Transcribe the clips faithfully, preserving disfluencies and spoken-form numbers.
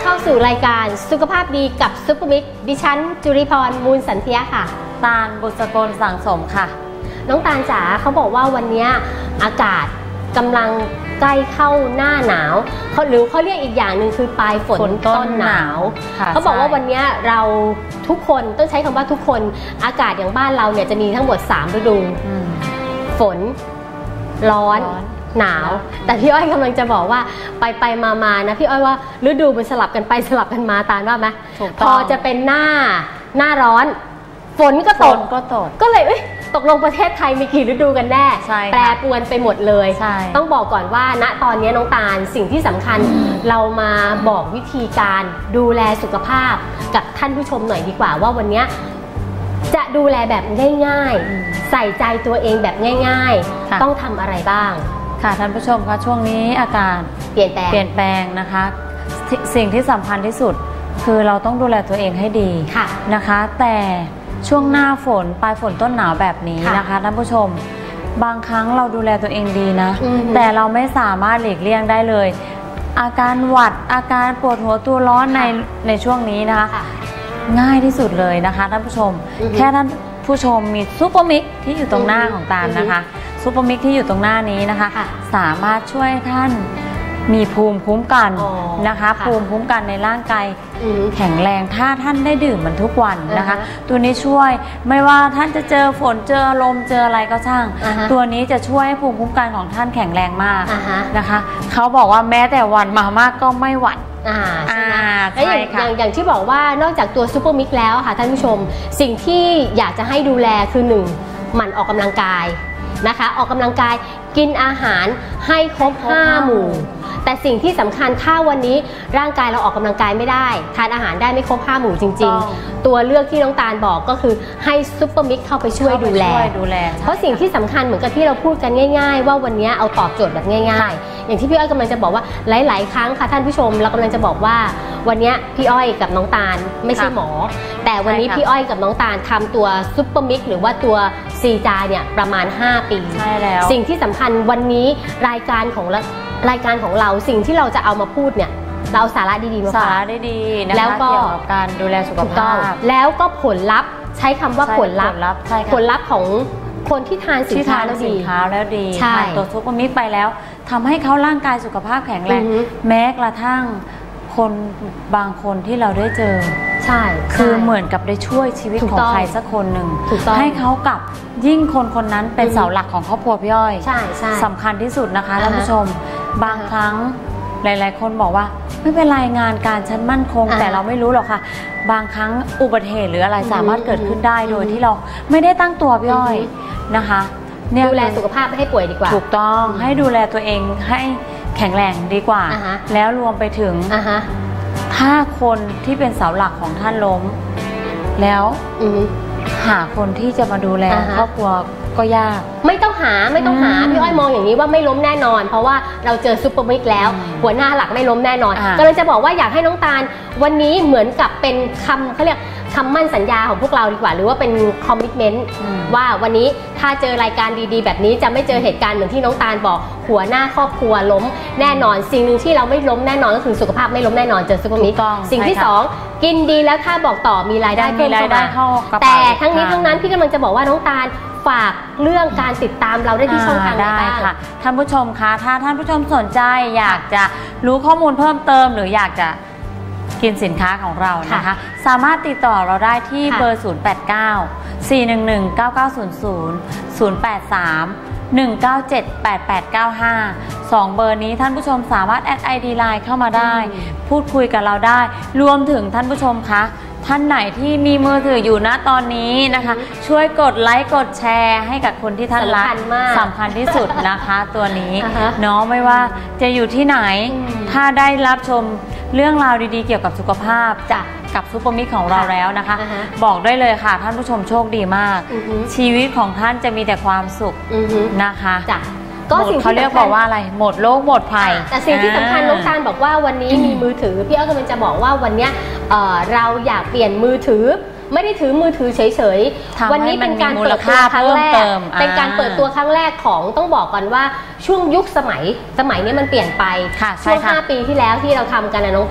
เข้าสู่รายการสุขภาพดีกับซุปเปอร์มิกดิฉันจุริพรมูลสันเทียค่ะตาลบุษกลสังสมค่ะน้องตาลจ๋าเขาบอกว่าวันนี้อากาศกำลังใกล้เข้าหน้าหนาวเขาหรือเขาเรียกอีกอย่างหนึ่งคือปลายฝนต้นหนาวเขาบอกว่าวันนี้เราทุกคนต้องใช้คำว่าทุกคนอากาศอย่างบ้านเราเนี่ยจะมีทั้งหมดสามฤดูฝนร้อนหนาวแต่พี่อ้อยกำลังจะบอกว่าไปไปมามานะพี่อ้อยว่าฤดูมันสลับกันไปสลับกันมาตาลว่าไหมพอจะเป็นหน้าหน้าร้อนฝนก็ตกก็ตกก็เลยเอ้ยตกลงประเทศไทยมีกี่ฤดูกันแน่แปรปรวนไปหมดเลยต้องบอกก่อนว่าณตอนนี้น้องตาลสิ่งที่สำคัญเรามาบอกวิธีการดูแลสุขภาพกับท่านผู้ชมหน่อยดีกว่าว่าวันนี้จะดูแลแบบง่ายๆใส่ใจตัวเองแบบง่ายๆต้องทำอะไรบ้างค่ะท่านผู้ชมคะช่วงนี้อากาศเปลี่ยนแปลงเปลี่ยนแปลงนะคะสิ่งที่สำคัญที่สุดคือเราต้องดูแลตัวเองให้ดีนะคะแต่ช่วงหน้าฝนปลายฝนต้นหนาวแบบนี้นะคะท่านผู้ชมบางครั้งเราดูแลตัวเองดีนะแต่เราไม่สามารถหลีกเลี่ยงได้เลยอาการหวัดอาการปวดหัวตัวร้อนในในช่วงนี้นะคะง่ายที่สุดเลยนะคะท่านผู้ชมแค่ท่านผู้ชมมีซุปเปอร์มิกที่อยู่ตรงหน้าของตาลนะคะซุปเปอร์มิกที่อยู่ตรงหน้านี้นะคะสามารถช่วยท่านมีภูมิคุ้มกันนะคะภูมิคุ้มกันในร่างกายแข็งแรงถ้าท่านได้ดื่มมันทุกวันนะคะตัวนี้ช่วยไม่ว่าท่านจะเจอฝนเจอลมเจออะไรก็ช่างตัวนี้จะช่วยให้ภูมิคุ้มกันของท่านแข็งแรงมากนะคะเขาบอกว่าแม้แต่วันมามากก็ไม่หวั่นอ่าใช่และอย่างอย่างอย่างที่บอกว่านอกจากตัวซูเปอร์มิกแล้วค่ะท่านผู้ชมสิ่งที่อยากจะให้ดูแลคือหนึ่งหมั่นออกกำลังกายนะคะออกกำลังกายกินอาหารให้ครบห้าหมู่แต่สิ่งที่สำคัญถ้าวันนี้ร่างกายเราออกกำลังกายไม่ได้ทานอาหารได้ไม่ครบห้าหมู่จริงๆตัวเลือกที่น้องตาลบอกก็คือให้ซุปเปอร์มิกเข้าไปช่วยดูแลเพราะสิ่งที่สำคัญเหมือนกับที่เราพูดกันง่ายๆว่าวันนี้เอาตอบโจทย์แบบง่ายๆอย่างที่พี่อ้อยกำลังจะบอกว่าหลายๆครั้งค่ะท่านผู้ชมเรากำลังจะบอกว่าวันนี้พี่อ้อยกับน้องตาลไม่ใช่หมอแต่วันนี้พี่อ้อยกับน้องตาลทำตัวซุปเปอร์มิกหรือว่าตัวซีจาเนี่ยประมาณห้าปีใช่แล้วสิ่งที่สำคัญวันนี้รายการของรายการของเราสิ่งที่เราจะเอามาพูดเนี่ยเราสาระดีๆมาฝากสาระดีๆนะคะเกี่ยวกับการดูแลสุขภาพแล้วก็ผลลัพธ์ใช้คำว่าผลลัพธ์ผลลัพธ์ของคนที่ทานสินค้าแล้วดีแล้วดีทานตัวซุปเปอร์มิกไปแล้วทำให้เขาร่างกายสุขภาพแข็งแรงแม้กระทั่งคนบางคนที่เราได้เจอใช่คือเหมือนกับได้ช่วยชีวิตของใครสักคนหนึ่งให้เขากับยิ่งคนคนนั้นเป็นเสาหลักของครอบครัวพี่อ้อยใช่ใช่สำคัญที่สุดนะคะท่านผู้ชมบางครั้งหลายๆคนบอกว่าไม่เป็นไรงานการชั้นมั่นคงแต่เราไม่รู้หรอกค่ะบางครั้งอุบัติเหตุหรืออะไรสามารถเกิดขึ้นได้โดยที่เราไม่ได้ตั้งตัวพี่อ้อยนะคะดูแลสุขภาพไม่ให้ป่วยดีกว่าถูกต้องให้ดูแลตัวเองให้แข็งแรงดีกว่าแล้วรวมไปถึงถ้าคนที่เป็นเสาหลักของท่านล้มแล้วหาคนที่จะมาดูแลครอบครัวก็ยากไม่ต้องหาไม่ต้องหาพี่อ้อยมองอย่างนี้ว่าไม่ล้มแน่นอนเพราะว่าเราเจอซุปเปอร์มิกแล้วหัวหน้าหลักไม่ล้มแน่นอนก็เลยจะบอกว่าอยากให้น้องตาลวันนี้เหมือนกับเป็นคำเขาเรียกคำมั่นสัญญาของพวกเราดีกว่าหรือว่าเป็นคอมมิชเมนต์ว่าวันนี้ถ้าเจอรายการดีๆแบบนี้จะไม่เจอเหตุการณ์เหมือนที่น้องตาลบอกหัวหน้าครอบครัวล้มแน่นอนสิ่งหนึ่งที่เราไม่ล้มแน่นอนก็คือสุขภาพไม่ล้มแน่นอนเจอซุปเปอร์มิกสิ่งที่สองกินดีแล้วถ้าบอกต่อมีรายได้เพิ่มเข้ามาแต่ทั้งนี้ทั้งนั้นพี่กำลังจะบอกว่าน้องตาลฝากเรื่องการติดตามเราได้ที่ช่องทางไหนบ้างค่ะท่านผู้ชมคะถ้าท่านผู้ชมสนใจอยากจะรู้ข้อมูลเพิ่มเติมหรืออยากจะกินสินค้าของเรานะคะสามารถติดต่อเราได้ที่เบอร์ศูนย์ แปด เก้า สี่ หนึ่ง หนึ่ง เก้า เก้า ศูนย์ ศูนย์ ศูนย์ แปด สาม หนึ่ง เก้า เจ็ด แปด แปด เก้า ห้า สองเบอร์นี้ท่านผู้ชมสามารถแอด ไอ ดี ไลน์ เข้ามาได้พูดคุยกับเราได้รวมถึงท่านผู้ชมคะท่านไหนที่มีมือถืออยู่ณตอนนี้นะคะช่วยกดไลค์กดแชร์ให้กับคนที่ท่านรักสำคัญที่สุดนะคะตัวนี้เนาะไม่ว่าจะอยู่ที่ไหนถ้าได้รับชมเรื่องราวดีๆเกี่ยวกับสุขภาพจากกับซุปเปอร์มิกของเราแล้วนะคะบอกได้เลยค่ะท่านผู้ชมโชคดีมากชีวิตของท่านจะมีแต่ความสุขนะคะก็สิ่งเขาเรียกบอกว่าอะไรหมดโรคหมดภัยแต่สิ่งที่สำคัญน้องตาลบอกว่าวันนี้มีมือถือพี่อ้อยกำลังจะบอกว่าวันนี้เราอยากเปลี่ยนมือถือไม่ได้ถือมือถือเฉยๆวันนี้เป็นการเปิดตัวครั้งแรกเป็นการเปิดตัวครั้งแรกของต้องบอกก่อนว่าช่วงยุคสมัยสมัยนี้มันเปลี่ยนไปช่วงห้าปีที่แล้วที่เราทำกันนะน้องตาล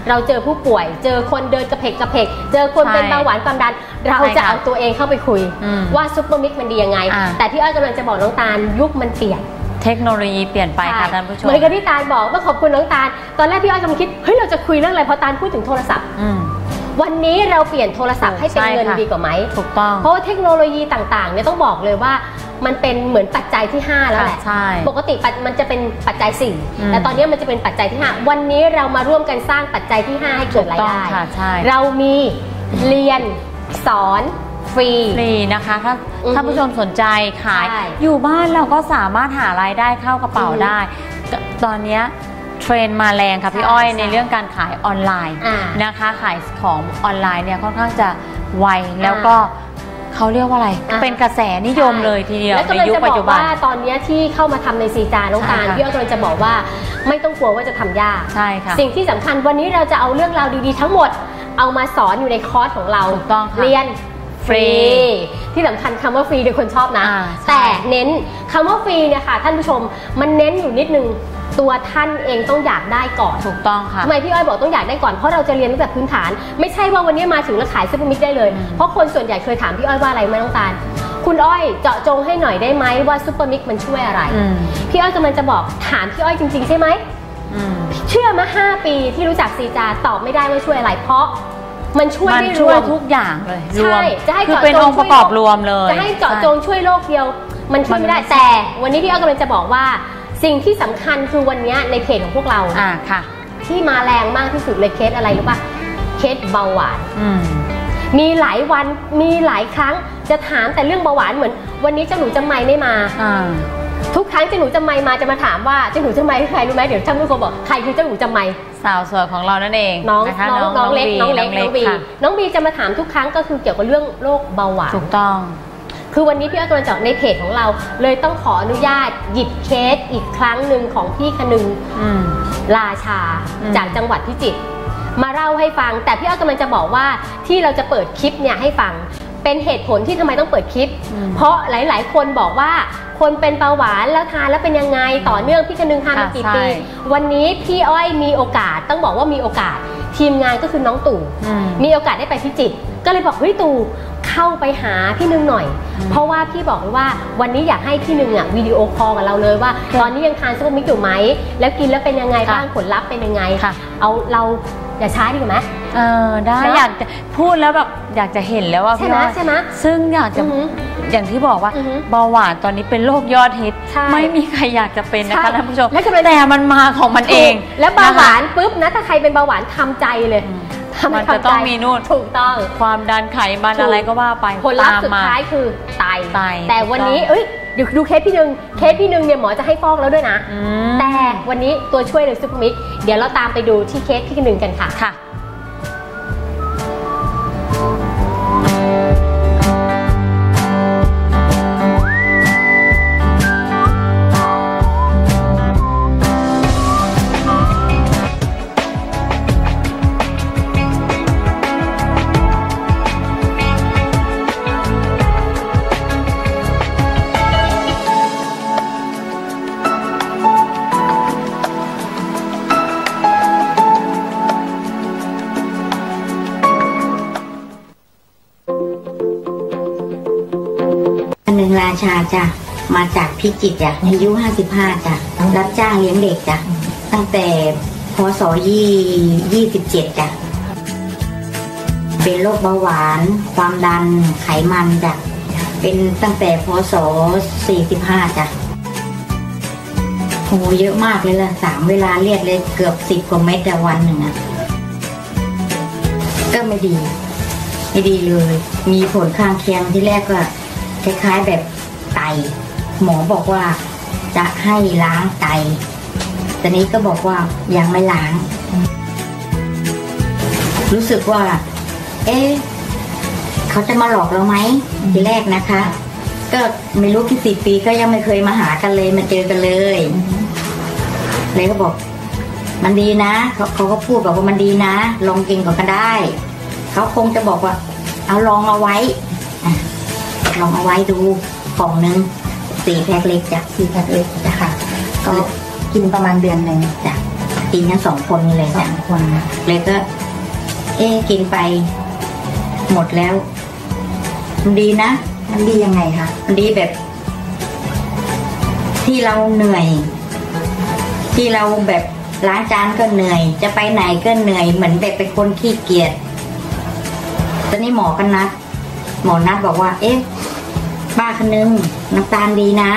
เราเจอผู้ป่วยเจอคนเดินกระเพกกระเพกเจอคนเป็นเบาหวานความดันเราจะเอาตัวเองเข้าไปคุยว่าซุปเปอร์มิกซ์มันดียังไงแต่ที่อ้อยกำลังจะบอกน้องตาลยุคมันเปลี่ยนเทคโนโลยีเปลี่ยนไปค่ะท่านผู้ชมเหมือนกับที่ตาลบอกต้องขอบคุณน้องตาลตอนแรกพี่อ้อยกำลังคิดเฮ้ยเราจะคุยเรื่องอะไรพอตาลพูดถึงโทรศัพท์วันนี้เราเปลี่ยนโทรศัพท์ให้เป็นเงินดีกว่าไหมถูกต้องเพราะว่าเทคโนโลยีต่างๆเนี่ยต้องบอกเลยว่ามันเป็นเหมือนปัจจัยที่ห้าแล้วแหละปกติมันจะเป็นปัจจัยสี่แต่ตอนนี้มันจะเป็นปัจจัยที่ห้าวันนี้เรามาร่วมกันสร้างปัจจัยที่ห้าให้เกิดรายได้เรามีเรียนสอนฟรีฟรีนะคะถ้าท่านผู้ชมสนใจขายอยู่บ้านเราก็สามารถหารายได้เข้ากระเป๋าได้ตอนนี้เทรนด์มาแรงค่ะพี่อ้อยในเรื่องการขายออนไลน์นะคะขายของออนไลน์เนี่ยค่อนข้างจะไวแล้วก็เขาเรียกว่าอะไรเป็นกระแสนิยมเลยทีเดียวในยุคปัจจุบันว่าตอนนี้ที่เข้ามาทำในซีจาน้องตาลพี่อ้อยกำลังจะบอกว่าไม่ต้องกลัวว่าจะทำยากใช่ค่ะสิ่งที่สำคัญวันนี้เราจะเอาเรื่องราวดีๆทั้งหมดเอามาสอนอยู่ในคอร์สของเราถูกต้องเรียนฟรีที่สำคัญคำว่าฟรีโดยคนชอบนะแต่เน้นคำว่าฟรีเนี่ยค่ะท่านผู้ชมมันเน้นอยู่นิดนึงตัวท่านเองต้องอยากได้ก่อนถูกต้องค่ะทำไมพี่อ้อยบอกต้องอยากได้ก่อนเพราะเราจะเรียนตั้งแต่พื้นฐานไม่ใช่ว่าวันนี้มาถึงแล้วขายซุปเปอร์มิกได้เลยเพราะคนส่วนใหญ่เคยถามพี่อ้อยว่าอะไรไหมน้องตาลคุณอ้อยเจาะจงให้หน่อยได้ไหมว่าซุปเปอร์มิกมันช่วยอะไรพี่อ้อยกำลังจะบอกถามพี่อ้อยจริงๆใช่ไหมเชื่อมาห้าปีที่รู้จักซีจาตอบไม่ได้ว่าช่วยอะไรเพราะมันช่วยได้รวมทุกอย่างเลยใช่จะให้เจาะจงเป็นองค์ประกอบรวมเลยจะให้เจาะจงช่วยโลกเดียวมันช่วยไม่ได้แต่วันนี้พี่อ้อยกำลังจะบอกว่าสิ่งที่สำคัญคือวันนี้ในเพจของพวกเราอ่าค่ะที่มาแรงมากที่สุดเลยเคสอะไรรู้ป่ะเคสเบาหวานมีหลายวันมีหลายครั้งจะถามแต่เรื่องเบาหวานเหมือนวันนี้เจ้าหนูจำไม่ไม่มาทุกครั้งเจ้าหนูจำไม่มาจะมาถามว่าเจ้าหนูจำไม่ใครรู้ไหมเดี๋ยวท่านผู้ชมบอกใครคือเจ้าหนูจำไม่สาวสวยของเรานั่นเองน้องน้องน้องเล็กน้องเล็กน้องบีน้องบีจะมาถามทุกครั้งก็คือเกี่ยวกับเรื่องโรคเบาหวานถูกต้องคือวันนี้พี่อ้อยกำลังจะในเพจของเราเลยต้องขออนุญาตหยิบเคสอีกครั้งหนึ่งของพี่คนึงราชาจากจังหวัดพิจิตรมาเล่าให้ฟังแต่พี่อ้อยกำลังจะบอกว่าที่เราจะเปิดคลิปเนี่ยให้ฟังเป็นเหตุผลที่ทำไมต้องเปิดคลิปเพราะหลายๆคนบอกว่าคนเป็นเบาหวานแล้วทานแล้วเป็นยังไงต่อเนื่องพี่คนึงทานมากี่ปีวันนี้พี่อ้อยมีโอกาสต้องบอกว่ามีโอกาสทีมงานก็คือน้องตู่มีโอกาสได้ไปพิจิตรก็เลยบอกเฮ้ยตู่เข้าไปหาพี่นึงหน่อยเพราะว่าพี่บอกเลยว่าวันนี้อยากให้พี่นึงอ่ะวิดีโอคอลกับเราเลยว่าตอนนี้ยังทานซุปเปอร์มิกอยู่ไหมแล้วกินแล้วเป็นยังไงบ้างผลลัพธ์เป็นยังไงเอาเราอย่าช้าดีกว่าไหมเออได้อยากจะพูดแล้วแบบอยากจะเห็นแล้วว่าใช่ไหมใช่ไหมซึ่งอยากจะอย่างที่บอกว่าเบาหวานตอนนี้เป็นโรคยอดฮิตไม่มีใครอยากจะเป็นนะคะท่านผู้ชมแต่มันมาของมันเองแล้วเบาหวานปุ๊บนะถ้าใครเป็นเบาหวานทำใจเลยมันจะต้องมีนู่นถูกต้องความดันไขมันอะไรก็ว่าไปผลลัพธ์สุดท้ายคือไตแต่วันนี้เอ้ยเดี๋ยวดูเคสพี่นึงเคสพี่นึงเนี่ยหมอจะให้ฟอกแล้วด้วยนะแต่วันนี้ตัวช่วยเลยซุปเปอร์มิกเดี๋ยวเราตามไปดูที่เคสพี่นึงกันค่ะค่ะนึงราชาจ้ะมาจากพิจิตรจ้ะอายุห้าสิบห้าจ้ะรับจ้างเลี้ยงเด็กจ้ะตั้งแต่พศยี่สิบเจ็ดจ้ะเป็นโรคเบาหวานความดันไขมันจ้ะเป็นตั้งแต่พศสี่สิบห้าจ้ะโหเยอะมากเลยล่ะสามเวลาเลียดเลยเกือบสิบกว่าเม็ดต่อวันหนึ่งอ่ะก็ไม่ดีไม่ดีเลยมีผลข้างเคียงที่แรกก็คล้ายๆแบบไตหมอบอกว่าจะให้ล้างไตแต่นี้ก็บอกว่ายังไม่ล้างรู้สึกว่าเอ๊ะเขาจะมาหลอกเราไหมทีแรกนะคะก็ไม่รู้กี่สิบปีก็ยังไม่เคยมาหากันเลยมาเจอกันเลยเลยก็บอกมันดีนะเขาเขาก็พูดบอกว่ามันดีนะลองกินก่อนก็ได้เขาคงจะบอกว่าเอาลองเอาไว้ลองเอาไว้ดูกล่องนึงสี่แพ็คเล็กจ้ะสี่แพ็คเล็กจ้ะค่ะก็กินประมาณเดือนหนึ่งจ้ะกินทั้งสองคนเลยสองคนเลยก็เอ๊กินไปหมดแล้วมันดีนะมันดียังไงคะมันดีแบบที่เราเหนื่อยที่เราแบบล้างจานก็เหนื่อยจะไปไหนก็เหนื่อยเหมือนแบบเป็นคนขี้เกียจตอนนี้หมอก็นัดหมอนัดบอกว่าเอ๊ะป้าคนนึงน้ำตาลดีนะ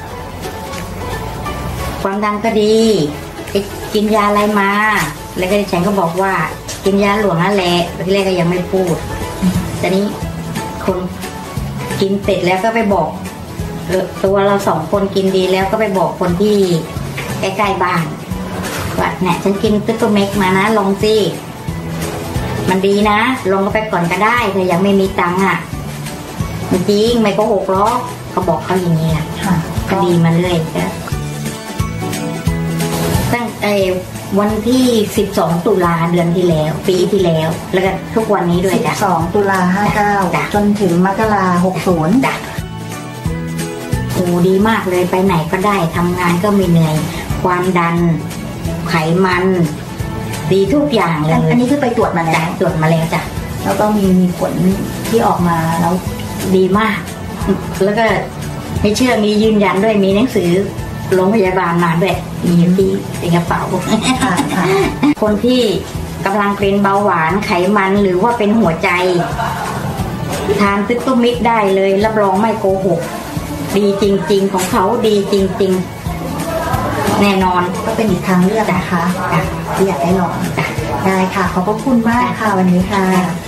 ความดันก็ดีกินยาอะไรมาแล้วก็ฉันก็บอกว่ากินยาหลวงนั่นแหละทีแรกก็ยังไม่พูดตอนนี้คนกินเสร็จแล้วก็ไปบอกตัวเราสองคนกินดีแล้วก็ไปบอกคนที่ใกล้ๆบ้านว่าเนี่ยฉันกินตึ๊กเมกมานะลองสิมันดีนะลองไปก่อนก็ได้แต่ยังไม่มีตังค์อ่ะมันจริงไม่โกหกหรอกเขาบอกเขาอย่างนี้ค่ะก็ดีมาเรื่อยก็ตั้งแต่วันที่สิบสองตุลาเดือนที่แล้วปีที่แล้วแล้วก็ทุกวันนี้ด้วยจ้ะสิบสองตุลาห้าเก้าจนถึงมกราหกศูนย์จ้ะโอ้ดีมากเลยไปไหนก็ได้ทำงานก็ไม่เหนื่อยความดันไขมันดีทุกอย่างเลยอันนี้คือไปตรวจมาแล้วตรวจมาแล้วจ้ะแล้วก็มีมีผลที่ออกมาแล้วดีมากแล้วก็ไม่เชื่อมียืนยันด้วยมีหนังสือโรงพยาบาลมาด้วยมีอยู่ที่ในกระเป๋าคนที่กำลังเป็นเบาหวานไขมันหรือว่าเป็นหัวใจทานซึกตุมิกได้เลยรับรองไม่โกหกดีจริงๆของเขาดีจริงๆแน่นอนก็เป็นอีกทางเลือกนะคะที่อยากได้ลองได้ค่ะขอบพระคุณมากค่ะวันนี้ค่ะ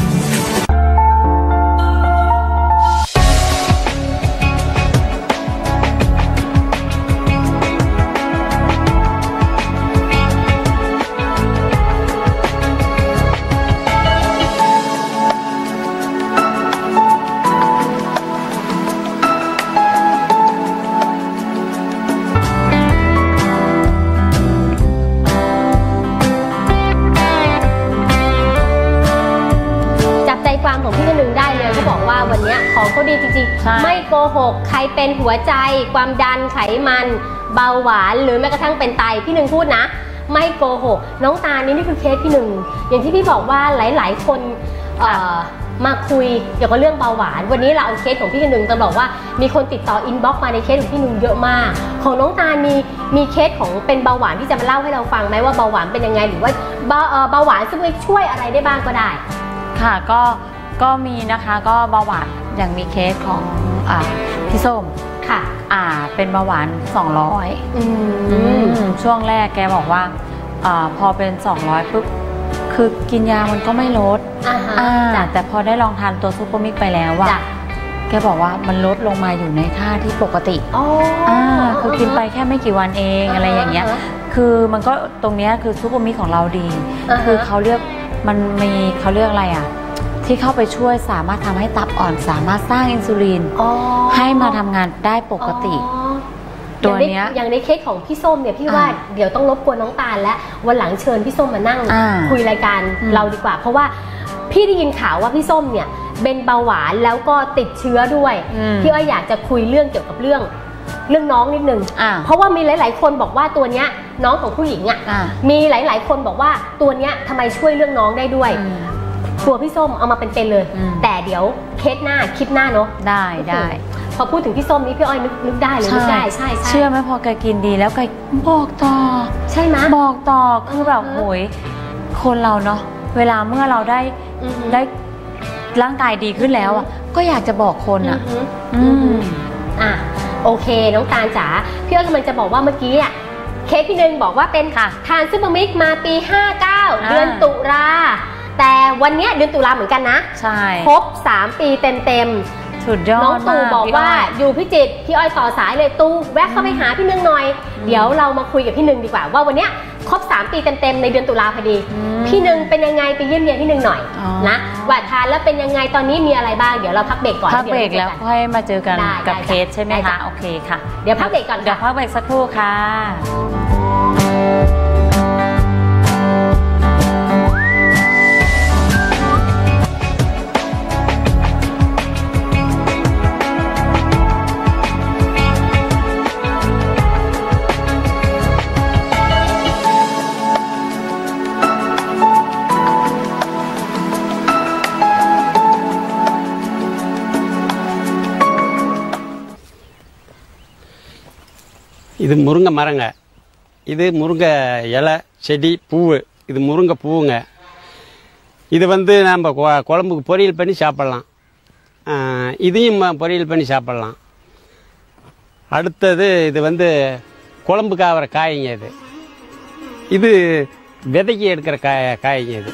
ของเขาดีจริงๆไม่โกหกใครเป็นหัวใจความดันไขมันเบาหวานหรือแม้กระทั่งเป็นไตพี่หนึ่งพูดนะไม่โกหกน้องตาลนี่นี่คือเคสพี่หนึ่งอย่างที่พี่บอกว่าหลายๆคนมาคุยเกี่ยวกับเรื่องเบาหวานวันนี้เราเอาเคสของพี่หนึ่งจะบอกว่ามีคนติดต่ออินบ็อกซ์มาในเคสของพี่หนึ่งเยอะมากของน้องตาลมีมีเคสของเป็นเบาหวานที่จะมาเล่าให้เราฟังไหมว่าเบาหวานเป็นยังไงหรือว่าเบาหวานช่วยอะไรได้บ้างก็ได้ค่ะก็ก็มีนะคะก็เบาหวานอย่างมีเคสของอ่าพี่ส้มค่ะอ่าเป็นเบาหวานสองร้อยอืมช่วงแรกแกบอกว่าอ่าพอเป็นสองร้อยปุ๊บคือกินยามันก็ไม่ลดอ่าแต่พอได้ลองทานตัวซูเปอร์มิกไปแล้วว่าแกบอกว่ามันลดลงมาอยู่ในค่าที่ปกติอ๋ออ่าคือกินไปแค่ไม่กี่วันเองอะไรอย่างเงี้ยคือมันก็ตรงเนี้ยคือซูเปอร์มิกของเราดีคือเขาเรียกมันมีเขาเรียกอะไรอ่ะที่เข้าไปช่วยสามารถทำให้ตับอ่อนสามารถสร้างอินซูลินให้มาทำงานได้ปกติตัวเนี้ยอย่างในเคสของพี่ส้มเนี่ยพี่ว่าเดี๋ยวต้องรบกวนน้องตาลและวันหลังเชิญพี่ส้มมานั่งคุยรายการเราดีกว่าเพราะว่าพี่ได้ยินข่าวว่าพี่ส้มเนี่ยเป็นเบาหวานแล้วก็ติดเชื้อด้วยพี่อ้อยอยากจะคุยเรื่องเกี่ยวกับเรื่องเรื่องน้องนิดนึงเพราะว่ามีหลายๆคนบอกว่าตัวเนี้ยน้องของผู้หญิงอ่ะมีหลายๆคนบอกว่าตัวเนี้ยทำไมช่วยเรื่องน้องได้ด้วยตัวพี่ส้มเอามาเป็นๆเลยแต่เดี๋ยวเคสหน้าคลิปหน้าเนาะได้ได้พอพูดถึงพี่ส้มนี้พี่อ้อยนึกนึกได้เลยนึกได้ใช่ใช่เชื่อไหมพอแกกินดีแล้วแกบอกต่อใช่ไหมบอกต่อคือแบบโหยคนเราเนาะเวลาเมื่อเราได้ได้ร่างกายดีขึ้นแล้วอ่ะก็อยากจะบอกคนอ่ะอืมอ่ะโอเคน้องตาลจ๋าพี่อ้อยกำลังจะบอกว่าเมื่อกี้อ่ะเคสพี่นึงบอกว่าเป็นทานซูเปอร์มิกมาปีห้าเก้าเดือนตุลาแต่วันนี้เดือนตุลาเหมือนกันนะใช่ครบสามปีเต็มๆสุดยอดน้องตู่บอกว่าอยู่พิจิตรพี่อ้อยต่อสายเลยตู่แวะเข้าไปหาพี่นึงหน่อยเดี๋ยวเรามาคุยกับพี่นึงดีกว่าว่าวันนี้ครบสามปีเต็มๆในเดือนตุลาพอดีพี่นึงเป็นยังไงไปเยี่ยมเยียนพี่นึงหน่อยนะว่าทานแล้วเป็นยังไงตอนนี้มีอะไรบ้างเดี๋ยวเราพักเบรกก่อนพักเบรกแล้วค่อยมาเจอกันกับเคสใช่ไหมคะโอเคค่ะเดี๋ยวพักเบรกก่อนเดี๋ยวพักเบรกสักครู่ค่ะ இது முருங்கை மரங்க, இது முருங்கை இலை செடி பூவு, இது முருங்கை பூவுங்க. இது வந்து நம்ம குழம்புக்கு பொரியல் பண்ணி சாப்பிட்லாம், இதையும் பொரியல் பண்ணி சாப்பிட்லாம். அடுத்தது இது வந்து குழம்புக்கு ஆகிற காய்ங்க. இது இது விதைக்கு எடுக்கிற காய காய்ங்க இது.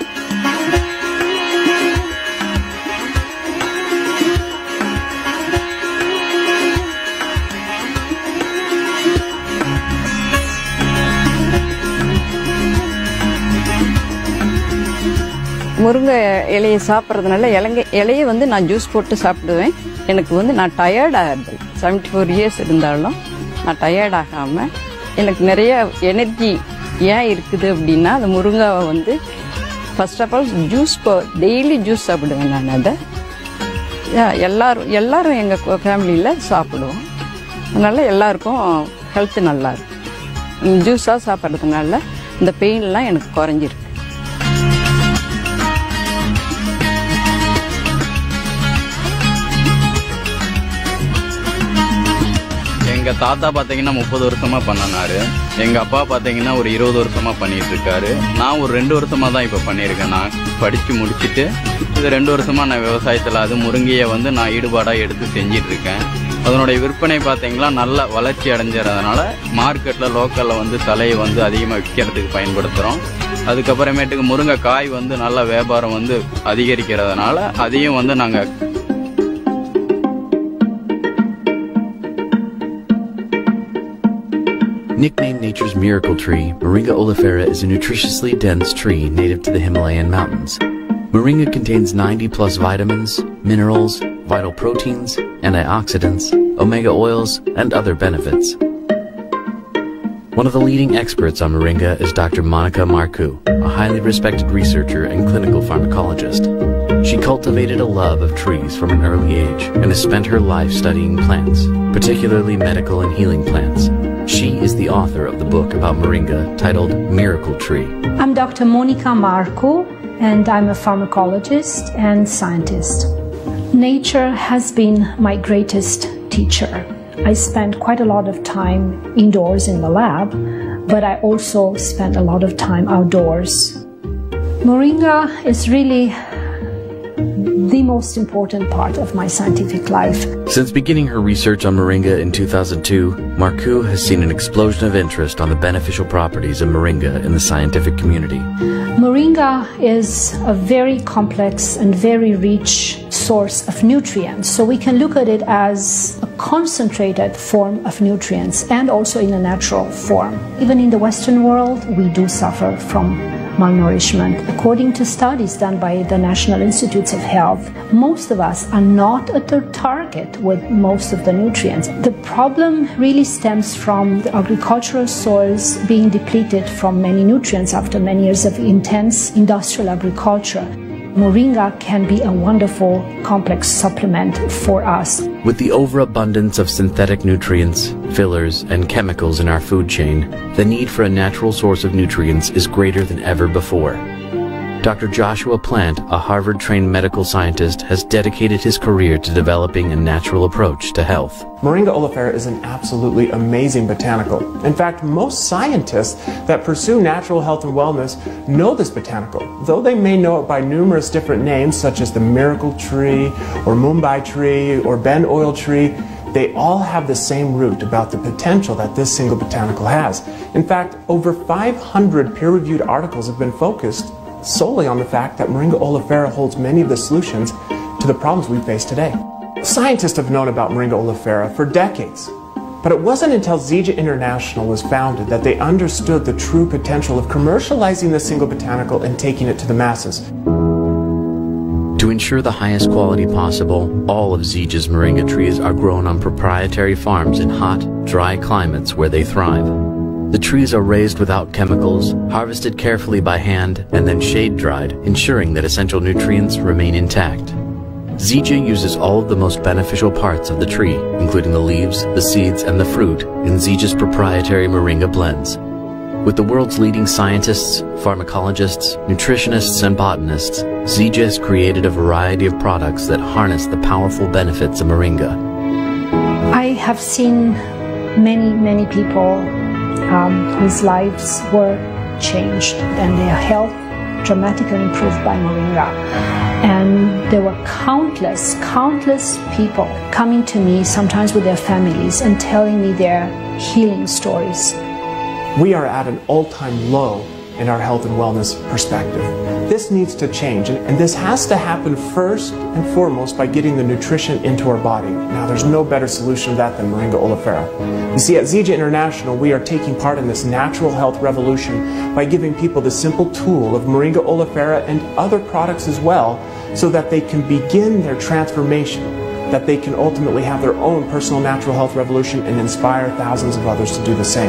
முருங்கை இலையை சாப்பிட்றதுனால இலங்கை இலையை வந்து நான் ஜூஸ் போட்டு சாப்பிடுவேன். எனக்கு வந்து நான் டயர்ட் ஆகிறது செவன்டி ஃபோர் இயர்ஸ் இருந்தாலும் நான் டயர்ட் ஆகாமல் எனக்கு நிறைய எனர்ஜி ஏன் இருக்குது அப்படின்னா அந்த முருங்காவை வந்து first of all juice daily juice சாப்பிடுவேன். நான் அதை எல்லாரும் எல்லாரும் எங்கள் ஃபேமிலியில் சாப்பிடுவோம். அதனால் எல்லாருக்கும் ஹெல்த்து நல்லாயிருக்கும். ஜூஸாக சாப்பிட்றதுனால இந்த பெயின்லாம் எனக்கு குறைஞ்சிருக்கு. எங்கள் தாத்தா பார்த்தீங்கன்னா முப்பது வருஷமாக பண்ணினாரு. எங்கள் அப்பா பார்த்தீங்கன்னா ஒரு இருபது வருஷமாக பண்ணிட்டு இருக்காரு. நான் ஒரு ரெண்டு வருஷமாக தான் இப்போ பண்ணியிருக்கேன். நான் படித்து முடிச்சுட்டு இது ரெண்டு வருஷமாக நான் விவசாயத்தில் அது முருங்கையை வந்து நான் ஈடுபாடாக எடுத்து செஞ்சிட்ருக்கேன். அதனுடைய விற்பனை பார்த்தீங்கன்னா நல்ல வளர்ச்சி அடைஞ்சறதுனால மார்க்கெட்டில் லோக்கலில் வந்து தலையை வந்து அதிகமாக விற்கிறதுக்கு பயன்படுத்துகிறோம். அதுக்கப்புறமேட்டுக்கு முருங்கை காய் வந்து நல்ல வியாபாரம் வந்து அதிகரிக்கிறதுனால அதையும் வந்து நாங்கள் Nicknamed nature's miracle tree, Moringa oleifera is a nutritiously dense tree native to the Himalayan mountains. Moringa contains ninety plus vitamins, minerals, vital proteins, antioxidants, omega oils, and other benefits. One of the leading experts on Moringa is Doctor Monica Marcoux, a highly respected researcher and clinical pharmacologist. She cultivated a love of trees from an early age and has spent her life studying plants, particularly medical and healing plants. She is the author of the book about Moringa titled Miracle Tree. I'm Doctor Monica Marcoux, and I'm a pharmacologist and scientist. Nature has been my greatest teacher. I spend quite a lot of time indoors in the lab, but I also spend a lot of time outdoors. Moringa is really the most important part of my scientific life. Since beginning her research on Moringa in two thousand two, Marcoux has seen an explosion of interest on the beneficial properties of Moringa in the scientific community. Moringa is a very complex and very rich source of nutrients, so we can look at it as a concentrated form of nutrients and also in a natural form. Even in the Western world, we do suffer from malnourishment. According to studies done by the National Institutes of Health, most of us are not at the target with most of the nutrients. The problem really stems from the agricultural soils being depleted from many nutrients after many years of intense industrial agriculture. Moringa can be a wonderful complex supplement for us. With the overabundance of synthetic nutrients, fillers, and chemicals in our food chain, the need for a natural source of nutrients is greater than ever before. Doctor Joshua Plant, a Harvard-trained medical scientist, has dedicated his career to developing a natural approach to health. Moringa oleifera is an absolutely amazing botanical. In fact, most scientists that pursue natural health and wellness know this botanical, though they may know it by numerous different names such as the miracle tree or Mumbai tree or Ben oil tree. They all have the same root about the potential that this single botanical has. In fact, over five hundred peer-reviewed articles have been focused solely on the fact that Moringa oleifera holds many of the solutions to the problems we face today. Scientists have known about Moringa oleifera for decades, but it wasn't until Zija International was founded that they understood the true potential of commercializing this single botanical and taking it to the masses. To ensure the highest quality possible, all of Zija's moringa trees are grown on proprietary farms in hot, dry climates where they thrive. The trees are raised without chemicals, harvested carefully by hand, and then shade-dried, ensuring that essential nutrients remain intact. Zija uses all of the most beneficial parts of the tree, including the leaves, the seeds, and the fruit, in Zija's proprietary moringa blends. With the world's leading scientists, pharmacologists, nutritionists, and botanists, Zija has created a variety of products that harness the powerful benefits of moringa. I have seen many, many people um, whose lives were changed and their health dramatically improved by Moringa. And there were countless, countless people coming to me, sometimes with their families, and telling me their healing stories. We are at an all-time low in our health and wellness perspective. This needs to change, and, and this has to happen first and foremost by getting the nutrition into our body. Now, there's no better solution to that than Moringa oleifera. You see, at Zija International, we are taking part in this natural health revolution by giving people the simple tool of Moringa oleifera and other products as well, so that they can begin their transformation, that they can ultimately have their own personal natural health revolution and inspire thousands of others to do the same.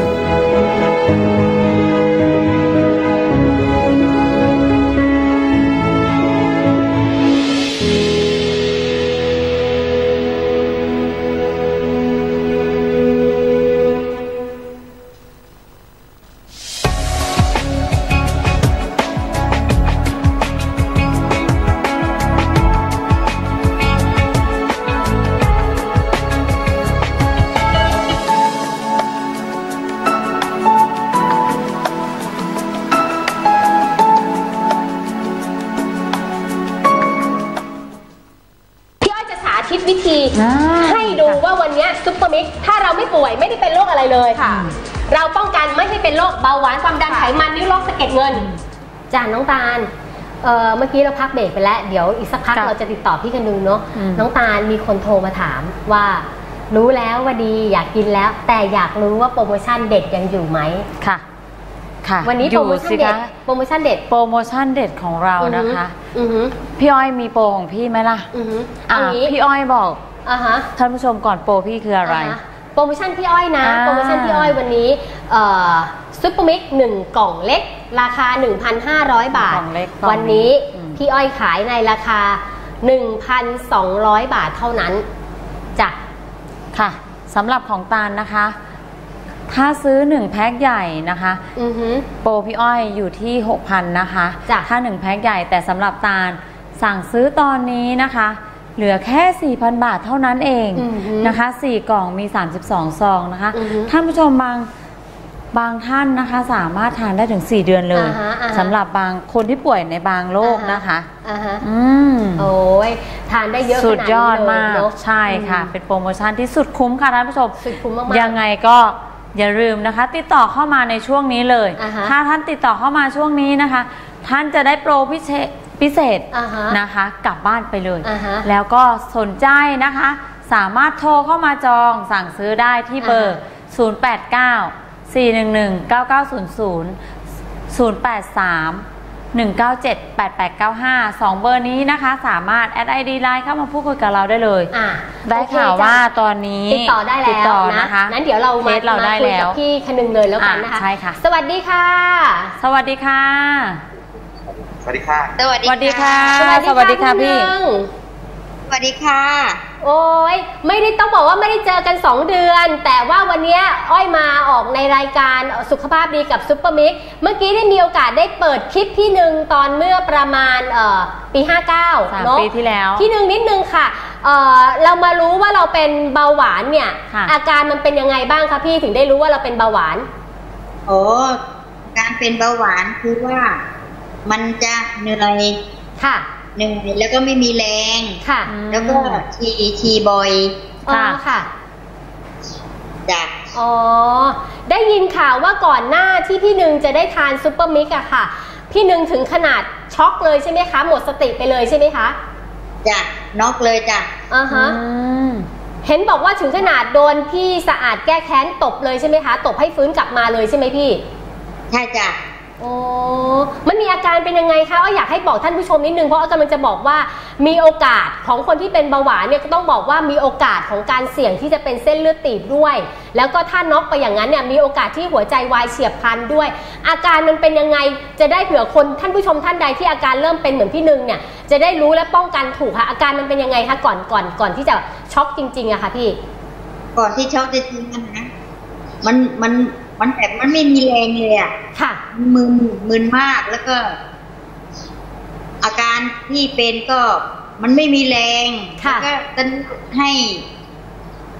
วิธีให้ดูว่าวันนี้ซุปเปอร์มิกซ์ถ้าเราไม่ป่วยไม่ได้เป็นโรคอะไรเลยค่ะเราป้องกันไม่ให้เป็นโรคเบาหวานความดันไขมันนิ้วโรคสะเก็ดเงินจ้าน้องตาล เอ่อเมื่อกี้เราพักเบรกไปแล้วเดี๋ยวอีกสักพักเราจะติดต่อพี่กันดูเนาะน้องตาลมีคนโทรมาถามว่ารู้แล้วว่าดีอยากกินแล้วแต่อยากรู้ว่าโปรโมชั่นเด็ดยังอยู่ไหมค่ะค่ะวันนี้โปรโมชั่นเด็ดโปรโมชั่นเด็ดโปรโมชั่นเด็ดของเรานะคะพี่อ้อยมีโปรของพี่ไหมล่ะอ่าพี่อ้อยบอกท่านผู้ชมก่อนโปรพี่คืออะไรโปรโมชั่นพี่อ้อยนะโปรโมชั่นพี่อ้อยวันนี้ซุปเปอร์มิกซ์หนึ่งกล่องเล็กราคา หนึ่งพันห้าร้อย บาทวันนี้พี่อ้อยขายในราคา หนึ่งพันสองร้อย บาทเท่านั้นจ้ะค่ะสำหรับของตาลนะคะถ้าซื้อหนึ่งแพ็คใหญ่นะคะโปรพี่อ้อยอยู่ที่ หกพัน นะคะถ้าหนึ่งแพ็คใหญ่แต่สำหรับตาลสั่งซื้อตอนนี้นะคะเหลือแค่ สี่พัน บาทเท่านั้นเองนะคะสี่กล่องมีสามสิบสองซองนะคะท่านผู้ชมบางบางท่านนะคะสามารถทานได้ถึงสี่เดือนเลยสำหรับบางคนที่ป่วยในบางโรคนะคะอืมโอ้ยทานได้เยอะสุดยอดมากใช่ค่ะเป็นโปรโมชั่นที่สุดคุ้มค่ะท่านผู้ชมสุดคุ้มมากยังไงก็อย่าลืมนะคะติดต่อเข้ามาในช่วงนี้เลยถ้าท่านติดต่อเข้ามาช่วงนี้นะคะท่านจะได้โปรพิเศษพิเศษนะคะกลับบ้านไปเลยแล้วก็สนใจนะคะสามารถโทรเข้ามาจองสั่งซื้อได้ที่เบอร์ศูนย์ แปด เก้า สี่ หนึ่ง หนึ่ง เก้า เก้า ศูนย์ ศูนย์ ศูนย์ แปด สาม หนึ่ง เก้า เจ็ด แปด แปด เก้า ห้า สองเบอร์นี้นะคะสามารถแอด ไอ ดี ไลน์เข้ามาพูดคุยกับเราได้เลยได้ข่าวว่าตอนนี้ติดต่อได้แล้วนะคะงั้นเดี๋ยวเรามาเราได้แล้วกับพี่คนึงเลยแล้วกันนะคะใช่ค่ะสวัสดีค่ะสวัสดีค่ะสวัสดีค่ะสวัสดีค่ะสวัสดีค่ะพี่สวัสดีค่ะโอ้ยไม่ได้ต้องบอกว่าไม่ได้เจอกันสองเดือนแต่ว่าวันนี้อ้อยมาออกในรายการสุขภาพดีกับซุปเปอร์มิกซ์เมื่อกี้ได้มีโอกาสได้เปิดคลิปพี่หนึ่งตอนเมื่อประมาณเอ่อปีห้าเก้าเนาะปีที่แล้วพี่หนึ่งนิดนึงค่ะเอ่อเรามารู้ว่าเราเป็นเบาหวานเนี่ยอาการมันเป็นยังไงบ้างคะพี่ถึงได้รู้ว่าเราเป็นเบาหวานโอ้การเป็นเบาหวานคือว่ามันจะเหนื่อยค่ะเหนื่อยแล้วก็ไม่มีแรงค่ะแล้วก็ทีทีบ่อยค่ะค่ะจ้ะอ๋อได้ยินข่าวว่าก่อนหน้าที่พี่หนึ่งจะได้ทานซุปเปอร์มิกซ์อะค่ะพี่หนึ่งถึงขนาดช็อกเลยใช่ไหมคะหมดสติไปเลยใช่ไหมคะจ้ะน็อกเลยจ้ะอ่าฮะเห็นบอกว่าถึงขนาดโดนพี่สะอาดแก้แค้นตบเลยใช่ไหมคะตบให้ฟื้นกลับมาเลยใช่ไหมพี่ใช่จ้ะโอ้มันมีอาการเป็นยังไงคะอ้อยอยากให้บอกท่านผู้ชมนิดนึงเพราะอ้อยกำลังจะบอกว่ามีโอกาสของคนที่เป็นเบาหวานเนี่ยก็ต้องบอกว่ามีโอกาสของการเสี่ยงที่จะเป็นเส้นเลือดตีบด้วยแล้วก็ถ้าน็อกไปอย่างนั้นเนี่ยมีโอกาสที่หัวใจวายเฉียบพลันด้วยอาการมันเป็นยังไงจะได้เผื่อคนท่านผู้ชมท่านใดที่อาการเริ่มเป็นเหมือนพี่นึงเนี่ยจะได้รู้และป้องกันถูกค่ะอาการมันเป็นยังไงคะก่อนก่อนก่อนที่จะช็อกจริงๆอะค่ะพี่ก่อนที่ช็อกจริงๆนะมันมันมันแบบมันไม่มีแรงเลยอ่ะค่ะมึนมึนมากแล้วก็อาการที่เป็นก็มันไม่มีแรงแล้วก็ต้องให้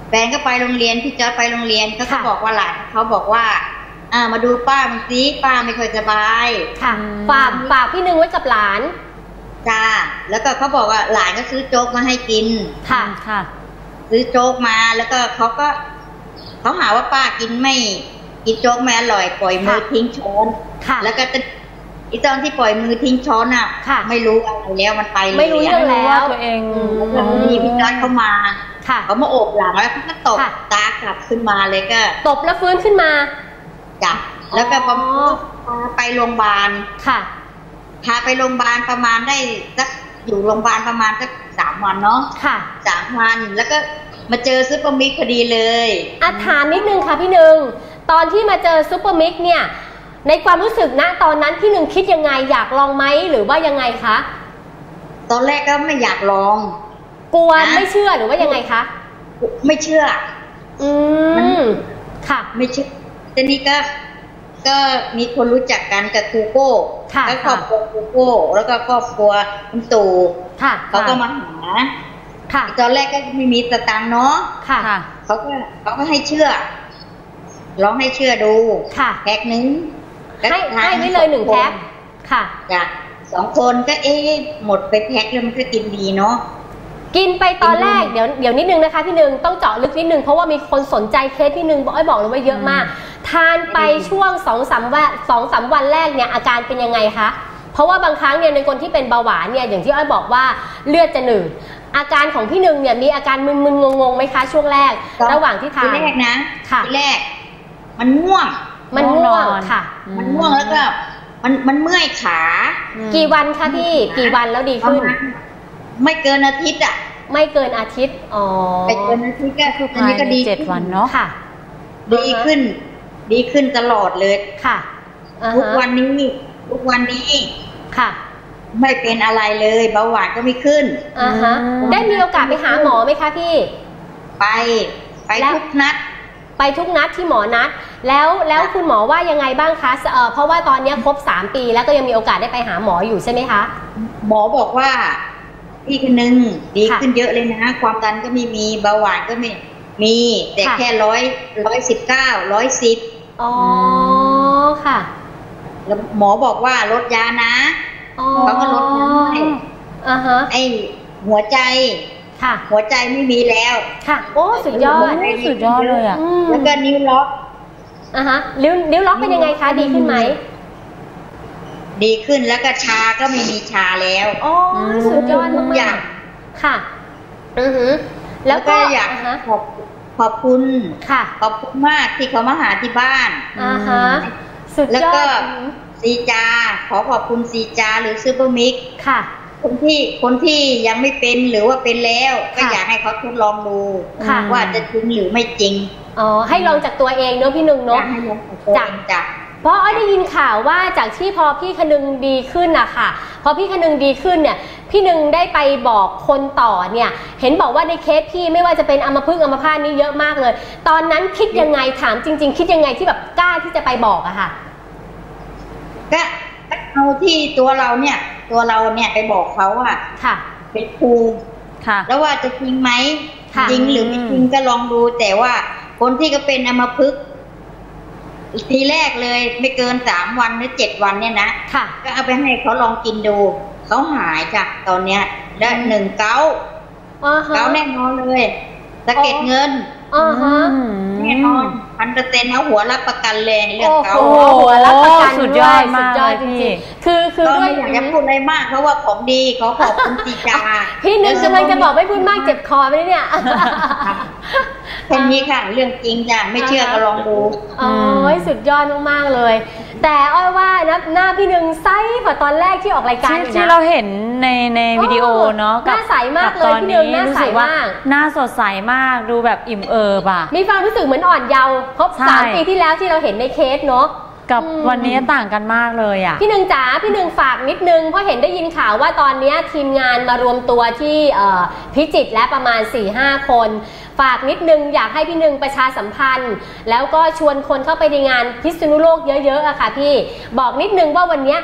แฟนก็ไปโรงเรียนพี่จอร์จไปโรงเรียนเขาก็บอกว่าหลานเขาบอกว่าอ่ามาดูป้ามันสิป้าไม่ค่อยสบายค่ะฝากฝากพี่นึงไว้กับหลานจ้าแล้วก็เขาบอกว่าหลานก็ซื้อโจ๊กมาให้กินค่ะค่ะซื้อโจ๊กมาแล้วก็เขาก็เขาหาว่าป้ากินไม่กินโจ๊กไม่อร่อยปล่อยมือทิ้งช้อนแล้วก็อีตอนที่ปล่อยมือทิ้งช้อนอ่ะไม่รู้อะไรแล้วมันไปเลยไม่รู้เรื่องแล้วตัวเองแล้วมีพี่จอร์จเข้ามาเขามาโอบหลังแล้วเขาก็ตบตากลับขึ้นมาเลยก็ตบแล้วฟื้นขึ้นมาจ้ะแล้วก็พาไปโรงพยาบาลค่ะพาไปโรงพยาบาลประมาณได้สักอยู่โรงพยาบาลประมาณสักสามวันเนาะค่ะสามวันแล้วก็มาเจอซุปเปอร์มิกพอดีเลยอ่ะถามนิดนึงค่ะพี่หนึ่งตอนที่มาเจอซุปเปอร์มิกเนี่ยในความรู้สึกนะตอนนั้นพี่หนึ่งคิดยังไงอยากลองไหมหรือว่ายังไงคะตอนแรกก็ไม่อยากลองกลัวไม่เชื่อหรือว่ายังไงคะไม่เชื่ออืมค่ะไม่เชื่อทีนี้ก็ก็มีคนรู้จักกันกับครูโก้แล้วครอบครัวครูโก้แล้วก็ครอบครัวคุณตู่เขาก็มาหาค่ะตอนแรกก็ไม่มีสตางค์เนาะค่ะเขาก็เขาก็ให้เชื่อลองให้เชื่อดูแพ็คนึงให้ให้ไว้เลยหนึ่งแพ็คค่ะจ้ะสองคนก็เอ๊ะหมดไปแพ็คแล้วมันก็กินดีเนาะกินไปตอนแรกเดี๋ยวเดี๋ยวนิดนึงนะคะพี่หนึ่งต้องเจาะลึกนิดนึงเพราะว่ามีคนสนใจเคสพี่หนึ่งบอกไอ้บอกเลยว่าเยอะมากทานไปช่วงสองสามวันสองสามวันแรกเนี่ยอาการเป็นยังไงคะเพราะว่าบางครั้งเนี่ยในคนที่เป็นเบาหวานเนี่ยอย่างที่อ้อยบอกว่าเลือดจะหนืดอาการของพี่หนึ่งเนี่ยมีอาการมึนๆงงๆไหมคะช่วงแรกระหว่างที่ทานทีแรกนะค่ะทีแรกมันง่วงมันง่วงค่ะมันง่วงแล้วก็มันมันเมื่อยขากี่วันคะพี่กี่วันแล้วดีขึ้นไม่เกินอาทิตย์อ่ะไม่เกินอาทิตย์อ๋อไม่เกินอาทิตย์ก็คือภายในเจ็ดวันเนาะค่ะดีขึ้นดีขึ้นตลอดเลยค่ะทุกวันนี้ทุกวันนี้ค่ะไม่เป็นอะไรเลยเบาหวานก็ไม่ขึ้นอ่าฮะได้มีโอกาสไปหาหมอไหมคะพี่ไปไปทุกนัดไปทุกนัดที่หมอนัดแล้วแล้วคุณหมอว่ายังไงบ้างคะเอ่อเพราะว่าตอนนี้ครบสามปีแล้วก็ยังมีโอกาสได้ไปหาหมออยู่ใช่ไหมคะหมอบอกว่าพี่คนนึงดีขึ้นเยอะเลยนะความดันก็ไม่มีเบาหวานก็ไม่มีแต่แค่ร้อยร้อยสิบเก้าร้อยสิบอ๋อค่ะแล้วหมอบอกว่าลดยานะเขาก็ลดยาให้อ่าฮะไอหัวใจค่ะหัวใจไม่มีแล้วค่ะโอ้สุดยอดสุดยอดเลยอ่ะแล้วก็นิ้วล็อกอ่าฮะนิ้วนิ้วล็อกเป็นยังไงคะดีขึ้นไหมดีขึ้นแล้วก็ชาก็ไม่มีชาแล้วโอ้สุดยอดมากๆค่ะอือหือแล้วก็อยากขอบขอบคุณค่ะขอบคุณมากที่เขามาหาที่บ้านอ่าฮะสุดยอดแล้วก็ซีจาขอขอบคุณซีจาหรือซูเปอร์มิกค่ะคนที่คนที่ยังไม่เป็นหรือว่าเป็นแล้วก็อยากให้เขาทดลองดูว่าจะจริงหรือไม่จริงอ๋อให้ลองจากตัวเองเนอะพี่หนึ่งเนอะจากจากเพราะอ้อยได้ยินข่าวว่าจากที่พอพี่คนึงดีขึ้นอะค่ะพอพี่คนึงดีขึ้นเนี่ยพี่นึงได้ไปบอกคนต่อเนี่ยเห็นบอกว่าในเคสพี่ไม่ว่าจะเป็นอัมพฤกษ์อัมพาตนี้เยอะมากเลยตอนนั้นคิดยังไงถามจริงๆคิดยังไงที่แบบกล้าที่จะไปบอกอะค่ะก็เอาที่ตัวเราเนี่ยตัวเราเนี่ยไปบอกเขาอะค่ะเป็นครูค่ะแล้วว่าจะจริงไหมจริงหรือไม่จริงก็ลองดูแต่ว่าคนที่ก็เป็นอัมพฤกษ์ทีแรกเลยไม่เกินสามวันหรือเจ็ดวันเนี่ยนะค่ะก็เอาไปให้เขาลองกินดูเขาหายจ้ะตอนเนี้ยได้หนึ่งเก้าเก้าแน่นอนเลยสะเก็ดเงินอ๋อฮะแน่นอนพันเปอร์เซ็นต์เอาหัวรับประกันเลยเรื่องเขาหัวรับประกันสุดยอดสุดยอดจริงๆคือคือด้วยอยากจะพูดอะไรมากเพราะว่าของดีเขาขอบคุณจีจาพี่นึกกำลังจะบอกไม่พูดมากเจ็บคอไปเนี่ยแค่นี้ค่ะเรื่องจริงจ้ะไม่เชื่อก็ลองดูอ๋อสุดยอดมากๆเลยแต่อ้อยว่านะหน้าพี่นึงใสกว่าตอนแรกที่ออกรายการที่เราเห็นในในวิดีโอเนาะหน้าใสมากเลยพี่นึงหน้าใสมากหน้าสดใสมากดูแบบอิ่มเอิบอ่ะมีความรู้สึกเหมือนอ่อนเยาว์ครบสามปีที่แล้วที่เราเห็นในเคสเนาะกับวันนี้ต่างกันมากเลยอ่ะพี่หนึ่งจ๋าพี่หนึ่งฝากนิดนึงเพราะเห็นได้ยินข่าวว่าตอนนี้ทีมงานมารวมตัวที่พิจิตรและประมาณ สี่ห้า คนฝากนิดนึงอยากให้พี่หนึ่งประชาสัมพันธ์แล้วก็ชวนคนเข้าไปในงานพิษณุโลกเยอะๆอะค่ะพี่บอกนิดนึงว่าวันนี้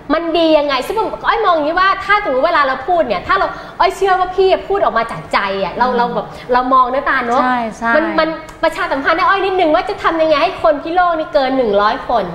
มันดียังไงซึ่งอ้อยมองอย่างนี้ว่าถ้าสมมติเวลาเราพูดเนี่ยถ้าเราอ้อยเชื่อว่าพี่พูดออกมาจากใจอ่ะเราเราแบบเรามองหน้าตาเนาะมันมันประชาสัมพันธ์ได้อ้อยนิดนึงว่าจะทำยังไงให้คนที่โลกนี่เกินหนึ่งร้อยคน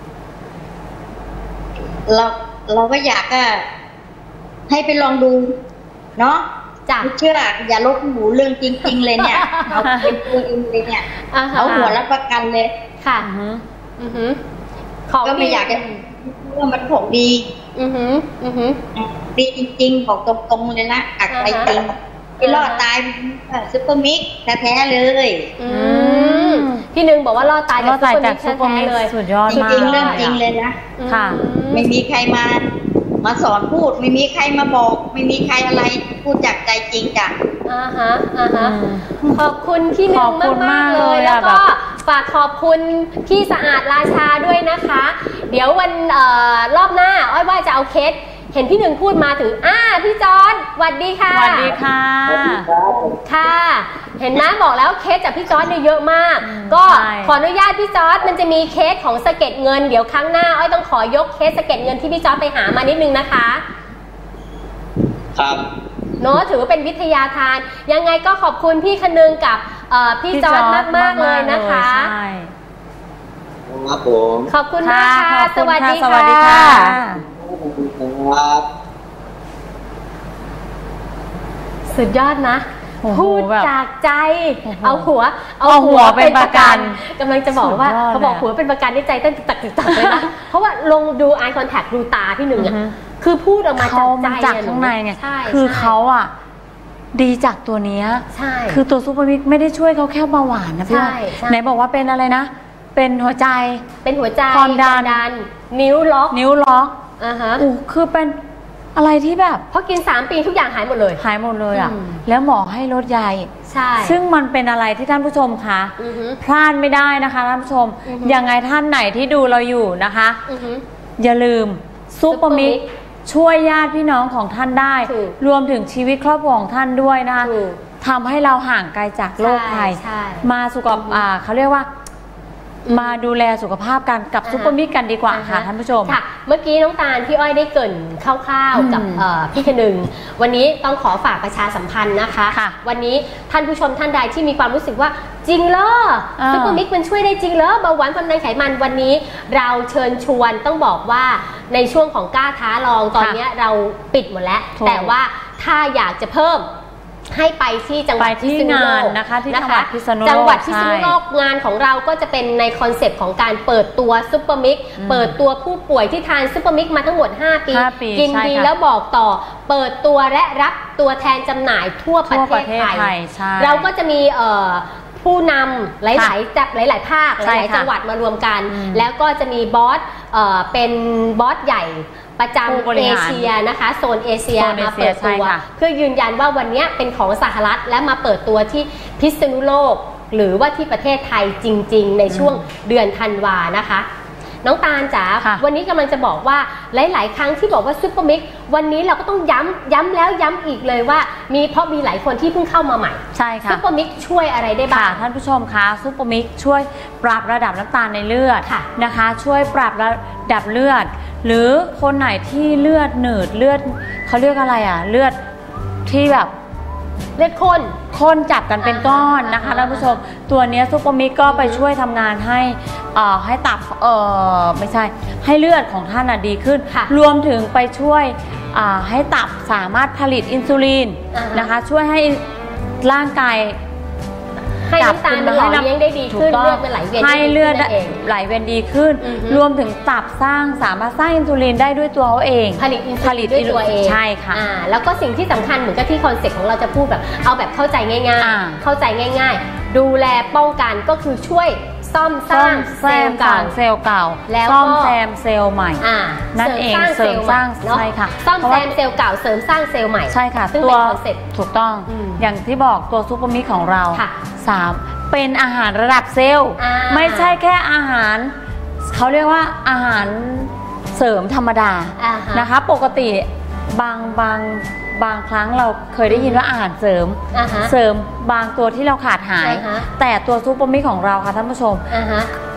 เราเราก็อยากก็ให้ไปลองดูเนาะจ้ะเชื่ออย่าลบหลู่เรื่องจริงๆเลยเนี่ยเอาเป็นตัวเองเลยเนี่ยเอาหัวรับประกันเลยค่ะอือฮึก็ไม่อยากจะว่ามันของดีอือฮึอือฮึดีจริงๆบอกตรงๆเลยนะอักใจจริงที่รอดตายซุปเปอร์มิกแท้ๆเลยพี่นึงบอกว่ารอดตายจากซุปเปอร์มิกเลยสุดยอดมากจริงๆเรื่องจริงเลยนะค่ะไม่มีใครมามาสอนพูดไม่มีใครมาบอกไม่มีใครอะไรพูดจากใจจริงจ้ะอ่าฮะอ่าฮะขอบคุณพี่นึงมากๆเลยแล้วก็ฝากขอบคุณพี่สะอาดราชาด้วยนะคะเดี๋ยววันเอ่อรอบหน้าอ้อยว่าจะเอาเคสเห็นพี่หนึ่งพูดมาถึงอ่าพี่จอร์จสวัสดีค่ะสวัสดีค่ะค่ะเห็นนะบอกแล้วเคสจากพี่จอร์จเนี่ยเยอะมากก็ขออนุญาตพี่จอร์จมันจะมีเคสของสะเก็ดเงินเดี๋ยวครั้งหน้าอ้อยต้องขอยกเคสสะเก็ดเงินที่พี่จอร์จไปหามานิดนึงนะคะครับเนาะถือว่าเป็นวิทยาทานยังไงก็ขอบคุณพี่คนึงกับพี่จอร์จมากๆเลยนะคะครับผมขอบคุณมากค่ะสวัสดีค่ะสุดยอดนะพูดจากใจเอาหัวเอาหัวเป็นประกันกำลังจะบอกว่าเขาบอกหัวเป็นประกันในใจเต้นตักตักเลยนะเพราะว่าลงดู eye contact ดูตาพี่หนึ่งอ่ะคือพูดออกมาจากใจจากข้างในไงคือเขาอ่ะดีจากตัวนี้คือตัวซูเปอร์มิกไม่ได้ช่วยเขาแค่เบาหวานนะพี่ไหนบอกว่าเป็นอะไรนะเป็นหัวใจเป็นหัวใจความดันนิ้วล็อกนิ้วล็อกอ่าฮะอู้คือเป็นอะไรที่แบบเพราะกินสามปีทุกอย่างหายหมดเลยหายหมดเลยอ่ะแล้วหมอให้ลดใยใช่ซึ่งมันเป็นอะไรที่ท่านผู้ชมคะพลาดไม่ได้นะคะท่านผู้ชมยังไงท่านไหนที่ดูเราอยู่นะคะอย่าลืมซูเปอร์มิกช่วยญาติพี่น้องของท่านได้รวมถึงชีวิตครอบครัวของท่านด้วยนะคะทำให้เราห่างไกลจากโรคภัยมาสุขภาพเขาเรียกว่ามาดูแลสุขภาพกันกับซุปเปอร์มิกกันดีกว่าค่ะท่านผู้ชมค่ะเมื่อกี้น้องตาลพี่อ้อยได้เกริ่นคร่าวๆกับพี่คนึงวันนี้ต้องขอฝากประชาสัมพันธ์นะคะวันนี้ท่านผู้ชมท่านใดที่มีความรู้สึกว่าจริงเหรอซุปเปอร์มิกมันช่วยได้จริงเหรอเบาหวานความดันไขมันวันนี้เราเชิญชวนต้องบอกว่าในช่วงของกล้าท้าลองตอนนี้เราปิดหมดแล้วแต่ว่าถ้าอยากจะเพิ่มให้ไปที่จังหวัดพิษณุโลกนะคะที่จังหวัดพิษณุโลกจังหวัดพิษณุโลกงานของเราก็จะเป็นในคอนเซปต์ของการเปิดตัวซุปเปอร์มิกเปิดตัวผู้ป่วยที่ทานซุปเปอร์มิกมาทั้งหมดห้าปีกินดีแล้วบอกต่อเปิดตัวและรับตัวแทนจำหน่ายทั่วประเทศไทยเราก็จะมีผู้นำหลายๆจากหลายๆภาคหลายๆจังหวัดมารวมกันแล้วก็จะมีบอสเป็นบอสใหญ่ประจำเอเชียนะคะโซนเอเชียมาเปิดตัวเพื่อยืนยันว่าวันนี้เป็นของสหรัฐและมาเปิดตัวที่พิษณุโลกหรือว่าที่ประเทศไทยจริงๆในช่วงเดือนธันวานะคะน้องตาลจ๋าวันนี้กำลังจะบอกว่าหลายๆครั้งที่บอกว่าซุปเปอร์มิกวันนี้เราก็ต้องย้ำย้ำแล้วย้ำอีกเลยว่ามีเพราะมีหลายคนที่เพิ่งเข้ามาใหม่ใช่ค่ะซุปเปอร์มิกช่วยอะไรได้บ้างท่านผู้ชมคะซุปเปอร์มิกช่วยปรับระดับน้ำตาลในเลือดนะคะช่วยปรับระดับเลือดหรือคนไหนที่เลือดหนืดเลือดเขาเรียกอะไรอ่ะเลือดที่แบบเลือดข้นข้นจับกันเป็นก้อนนะคะท่านผู้ชมตัวนี้ซุปเปอร์มิกก็ไปช่วยทำงานให้อ่าให้ตับเออไม่ใช่ให้เลือดของท่านดีขึ้นรวมถึงไปช่วยอ่าให้ตับสามารถผลิตอินซูลินนะคะช่วยให้ร่างกายให้น้ำตาลมันหล่อเลี้ยงได้ดีขึ้นเลือดมันไหลเวียนให้เลือดไหลเวียนดีขึ้นรวมถึงตับสร้างสามารถสร้างอินซูลินได้ด้วยตัวเขาเองผลิตอินซูลินด้วยตัวเองใช่ค่ะแล้วก็สิ่งที่สำคัญเหมือนกับที่คอนเซ็ปต์ของเราจะพูดแบบเอาแบบเข้าใจง่ายๆเข้าใจง่ายๆดูแลป้องกันก็คือช่วยซ่อมสร้างเซลล์เก่าเซลล์เก่าแล้วซ่อมแซมเซลล์ใหม่นั่นเองเสริมสร้างใช่ค่ะซ่อมแซมเซลล์เก่าเสริมสร้างเซลล์ใหม่ใช่ค่ะตัวถูกต้องอย่างที่บอกตัวซุปเปอร์มิกของเราสามเป็นอาหารระดับเซลล์ไม่ใช่แค่อาหารเขาเรียกว่าอาหารเสริมธรรมดานะคะปกติบางบางบางครั้งเราเคยได้ยินว่าอาหารเสริมเสริมบางตัวที่เราขาดหายแต่ตัวซุปเปอร์มิกของเราค่ะท่านผู้ชม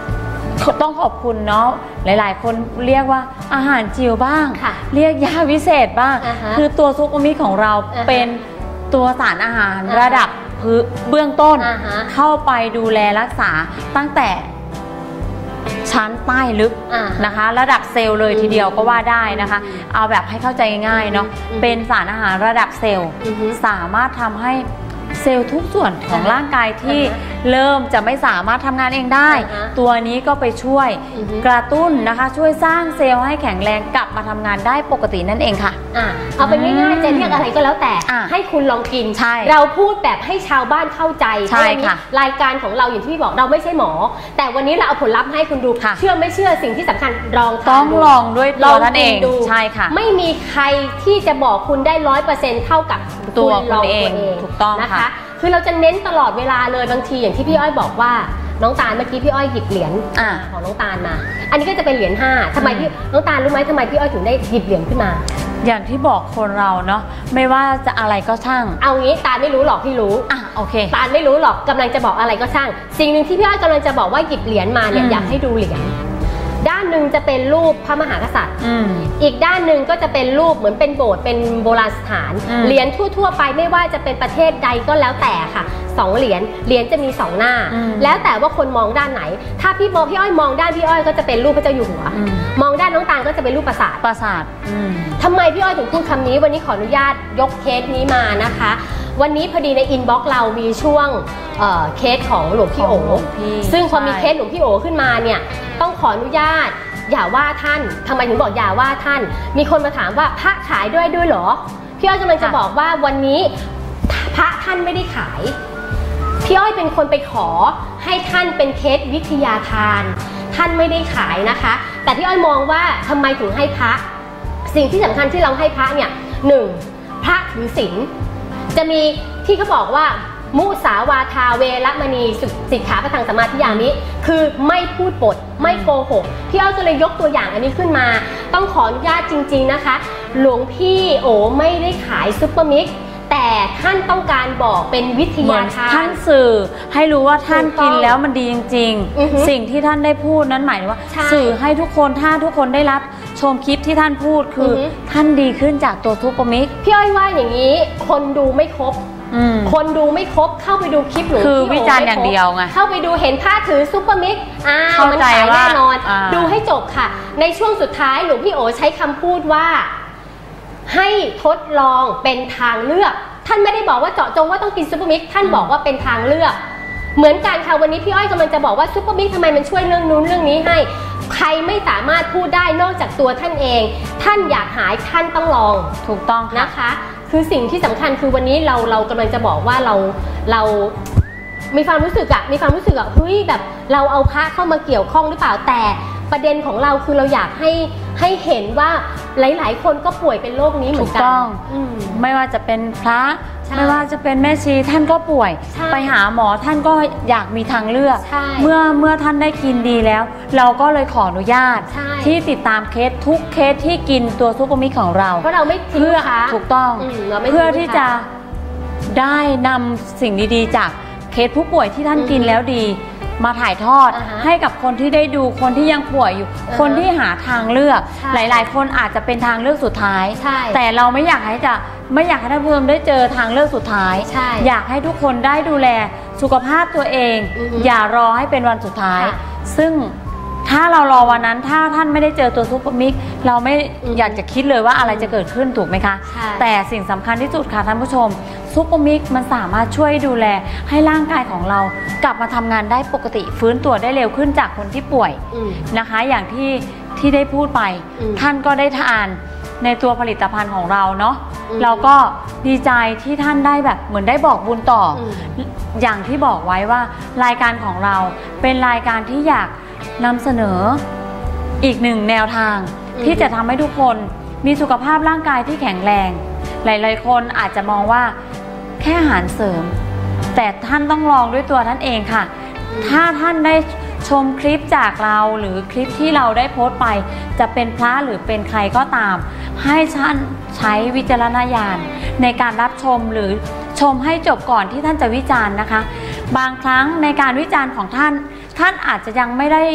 ต้องขอบคุณเนาะหลายๆคนเรียกว่าอาหารจิ๋วบ้างเรียกยาวิเศษบ้างคือตัวซุปเปอร์มิกของเราเป็นตัวสารอาหารระดับเบื้องต้นเข้าไปดูแลรักษาตั้งแต่ชั้นใต้ลึกนะคะระดับเซลล์เลยทีเดียวก็ว่าได้นะคะเอาแบบให้เข้าใจง่ายๆเนาะเป็นสารอาหารระดับเซลล์สามารถทำให้เซลล์ทุกส่วนของร่างกายที่เริ่มจะไม่สามารถทำงานเองได้ตัวนี้ก็ไปช่วยกระตุ้นนะคะช่วยสร้างเซลล์ให้แข็งแรงกลับมาทำงานได้ปกตินั่นเองค่ะอ่ะเอาเป็นง่ายๆจะเรียกอะไรก็แล้วแต่ให้คุณลองกินเราพูดแบบให้ชาวบ้านเข้าใจเพราะวันนี้รายการของเราอย่างที่พี่บอกเราไม่ใช่หมอแต่วันนี้เราเอาผลลัพธ์ให้คุณดูเชื่อไม่เชื่อสิ่งที่สำคัญลองต้องลองด้วยตัวท่านเองใช่ค่ะไม่มีใครที่จะบอกคุณได้ร้อยเปอร์เซ็นต์เท่ากับตัวคุณเองถูกต้องนะคะคือเราจะเน้นตลอดเวลาเลยบางทีอย่างที่พี่อ้อยบอกว่าน้องตาลเมื่อกี้พี่อ้อยหยิบเหรียญของน้องตาลมาอันนี้ก็จะเป็นเหรียญห้าทำไมพี่น้องตาลรู้ไหมทำไมพี่อ้อยถึงได้หยิบเหรียญขึ้นมาอย่างที่บอกคนเราเนาะไม่ว่าจะอะไรก็ช่างเอางี้ตาลไม่รู้หรอกพี่รู้อ่ะโอเคตาลไม่รู้หรอกกำลังจะบอกอะไรก็ช่างสิ่งหนึ่งที่พี่อ้อยกำลังจะบอกว่าหยิบเหรียญมาเนี่ยอยากให้ดูเหรียญด้านหนึ่งจะเป็นรูปพระมหากษัตริย์อีกด้านหนึ่งก็จะเป็นรูปเหมือนเป็นโบสถ์เป็นโบราณสถานเหรียญทั่วๆไปไม่ว่าจะเป็นประเทศใดก็แล้วแต่ค่ะสองเหรียญเหรียญจะมีสองหน้าแล้วแต่ว่าคนมองด้านไหนถ้าพี่มองพี่อ้อยมองด้านพี่อ้อยก็จะเป็นรูปพระเจ้าอยู่หัวมองด้านน้องตาลก็จะเป็นรูปปราสาทปราสาททำไมพี่อ้อยถึงพูดคำนี้วันนี้ขออนุญาตยกเคสนี้มานะคะวันนี้พอดีในอินบ็อกซ์เรามีช่วงเคสของหลวงพี่โอซึ่งพอมีเคสหลวงพี่โอขึ้นมาเนี่ยต้องขออนุญาตอย่าว่าท่านทำไมถึงบอกอย่าว่าท่านมีคนมาถามว่าพระขายด้วยด้วยเหรอพี่อ้อยกำลังจะบอกว่าวันนี้พระท่านไม่ได้ขายพี่อ้อยเป็นคนไปขอให้ท่านเป็นเคสวิทยาทานท่านไม่ได้ขายนะคะแต่พี่อ้อยมองว่าทำไมถึงให้พระสิ่งที่สำคัญที่เราให้พระเนี่ยหนึ่งพระถือศีลจะมีที่เขาบอกว่ามุสาวาทาเวรมณีสิกขาปะทังสมาธิอย่างนี้คือไม่พูดปดไม่โกหกพี่อ้อยก็เลยยกตัวอย่างอันนี้ขึ้นมาต้องขออนุญาตจริงๆนะคะหลวงพี่โอไม่ได้ขายซุปเปอร์มิกซ์แต่ท่านต้องการบอกเป็นวิทยาทานท่านสื่อให้รู้ว่าท่านกินแล้วมันดีจริงๆสิ่งที่ท่านได้พูดนั้นหมายถึงว่าสื่อให้ทุกคนถ้าทุกคนได้รับชมคลิปที่ท่านพูดคือท่านดีขึ้นจากตัวซุปเปอร์มิกซ์พี่อ้อยว่าอย่างนี้คนดูไม่ครบคนดูไม่ครบเข้าไปดูคลิปหลวงพี่โอวิจารณ์อย่างเดียวไงเข้าไปดูเห็นผ้าถือซุปเปอร์มิกซ์อ่ามันขายแน่นอนดูให้จบค่ะในช่วงสุดท้ายหลวงพี่โอใช้คำพูดว่าให้ทดลองเป็นทางเลือกท่านไม่ได้บอกว่าเจาะจงว่าต้องกินซุปเปอร์มิกซ์ท่านบอกว่าเป็นทางเลือกเหมือนกันค่ะวันนี้พี่อ้อยกำลังจะบอกว่าซุปเปอร์มิกซ์ทำไมมันช่วยเรื่องนู้นเรื่องนี้ให้ใครไม่สามารถพูดได้นอกจากตัวท่านเองท่านอยากหายท่านต้องลองถูกต้องนะคะคือสิ่งที่สำคัญคือวันนี้เราเรากำลังจะบอกว่าเราเรามีความรู้สึกอะมีความรู้สึกอะเฮ้ยแบบเราเอาพระเข้ามาเกี่ยวข้องหรือเปล่าแต่ประเด็นของเราคือเราอยากให้ให้เห็นว่าหลายๆคนก็ป่วยเป็นโรคนี้เหมือนกันถูกต้องไม่ว่าจะเป็นพระไม่ว่าจะเป็นแม่ชีท่านก็ป่วยไปหาหมอท่านก็อยากมีทางเลือกเมื่อเมื่อท่านได้กินดีแล้วเราก็เลยขออนุญาตที่ติดตามเคสทุกเคสที่กินตัวซุปเปอร์มิกซ์ของเราเพราะเราไม่เพื่อถูกต้องเพื่อที่จะได้นำสิ่งดีๆจากเคสผู้ป่วยที่ท่านกินแล้วดีมาถ่ายทอด uh-huh. ให้กับคนที่ได้ดูคนที่ยังป่วยอยู่ uh-huh. คนที่หาทางเลือกหลายๆคนอาจจะเป็นทางเลือกสุดท้ายแต่เราไม่อยากให้จะไม่อยากให้ท่านผู้ชมได้เจอทางเลือกสุดท้ายอยากให้ทุกคนได้ดูแลสุขภาพตัวเอง uh-huh. อย่ารอให้เป็นวันสุดท้าย uh-huh. ซึ่งถ้าเรารอวันนั้นถ้าท่านไม่ได้เจอตัวซุปเปอร์มิกซ์เราไม่อยากจะคิดเลยว่าอะไรจะเกิดขึ้นถูกไหมคะแต่สิ่งสำคัญที่สุดค่ะท่านผู้ชมซุปเปอร์มิกซ์มันสามารถช่วยดูแลให้ร่างกายของเรากลับมาทำงานได้ปกติฟื้นตัวได้เร็วขึ้นจากคนที่ป่วยนะคะอย่างที่ที่ได้พูดไปท่านก็ได้ทานในตัวผลิตภัณฑ์ของเราเนาะเราก็ดีใจที่ท่านได้แบบเหมือนได้บอกบุญต่ออย่างที่บอกไว้ว่ารายการของเราเป็นรายการที่อยากนำเสนออีกหนึ่งแนวทางที่จะทำให้ทุกคนมีสุขภาพร่างกายที่แข็งแรงหลายๆคนอาจจะมองว่าแค่อาหารเสริมแต่ท่านต้องลองด้วยตัวท่านเองค่ะถ้าท่านได้ชมคลิปจากเราหรือคลิปที่เราได้โพสต์ไปจะเป็นพระหรือเป็นใครก็ตามให้ท่านใช้วิจารณญาณในการรับชมหรือชมให้จบก่อนที่ท่านจะวิจารณ์นะคะบางครั้งในการวิจารณ์ของท่านท่านอาจจะยังไม่ได้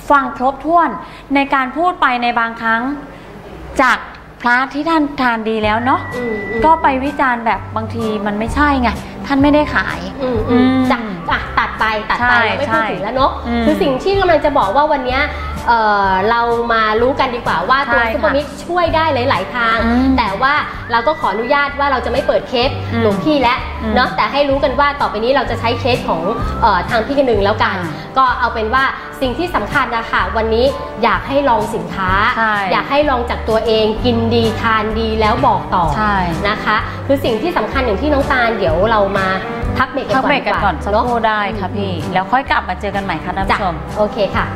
ฟังครบถ้วนในการพูดไปในบางครั้งจากพระที่ท่านทานดีแล้วเนาะก็ไปวิจารณ์แบบบางทีมันไม่ใช่ไงท่านไม่ได้ขายจัดตัดไปตัดไปเราไม่พูดถึงแล้วเนาะคือสิ่งที่กำลังจะบอกว่าวันนี้เอ่อเรามารู้กันดีกว่าว่าตัวซุปเปอร์มิกซ์ช่วยได้หลายๆทางแต่ว่าเราก็ขออนุญาตว่าเราจะไม่เปิดเคสหลวงพี่แล้วเนาะแต่ให้รู้กันว่าต่อไปนี้เราจะใช้เคสของเอ่อทางพี่กันหนึ่งแล้วกันก็เอาเป็นว่าสิ่งที่สำคัญนะคะวันนี้อยากให้ลองสินค้าอยากให้ลองจากตัวเองกินดีทานดีแล้วบอกต่อนะคะคือสิ่งที่สำคัญอย่างที่น้องตาลเดี๋ยวเรามาพักเบรกกันก่อนดีกว่าก่อนสักครู่ได้ค่ะพี่แล้วค่อยกลับมาเจอกันใหม่ค่ะท่านผู้ชมโอเคค่ะ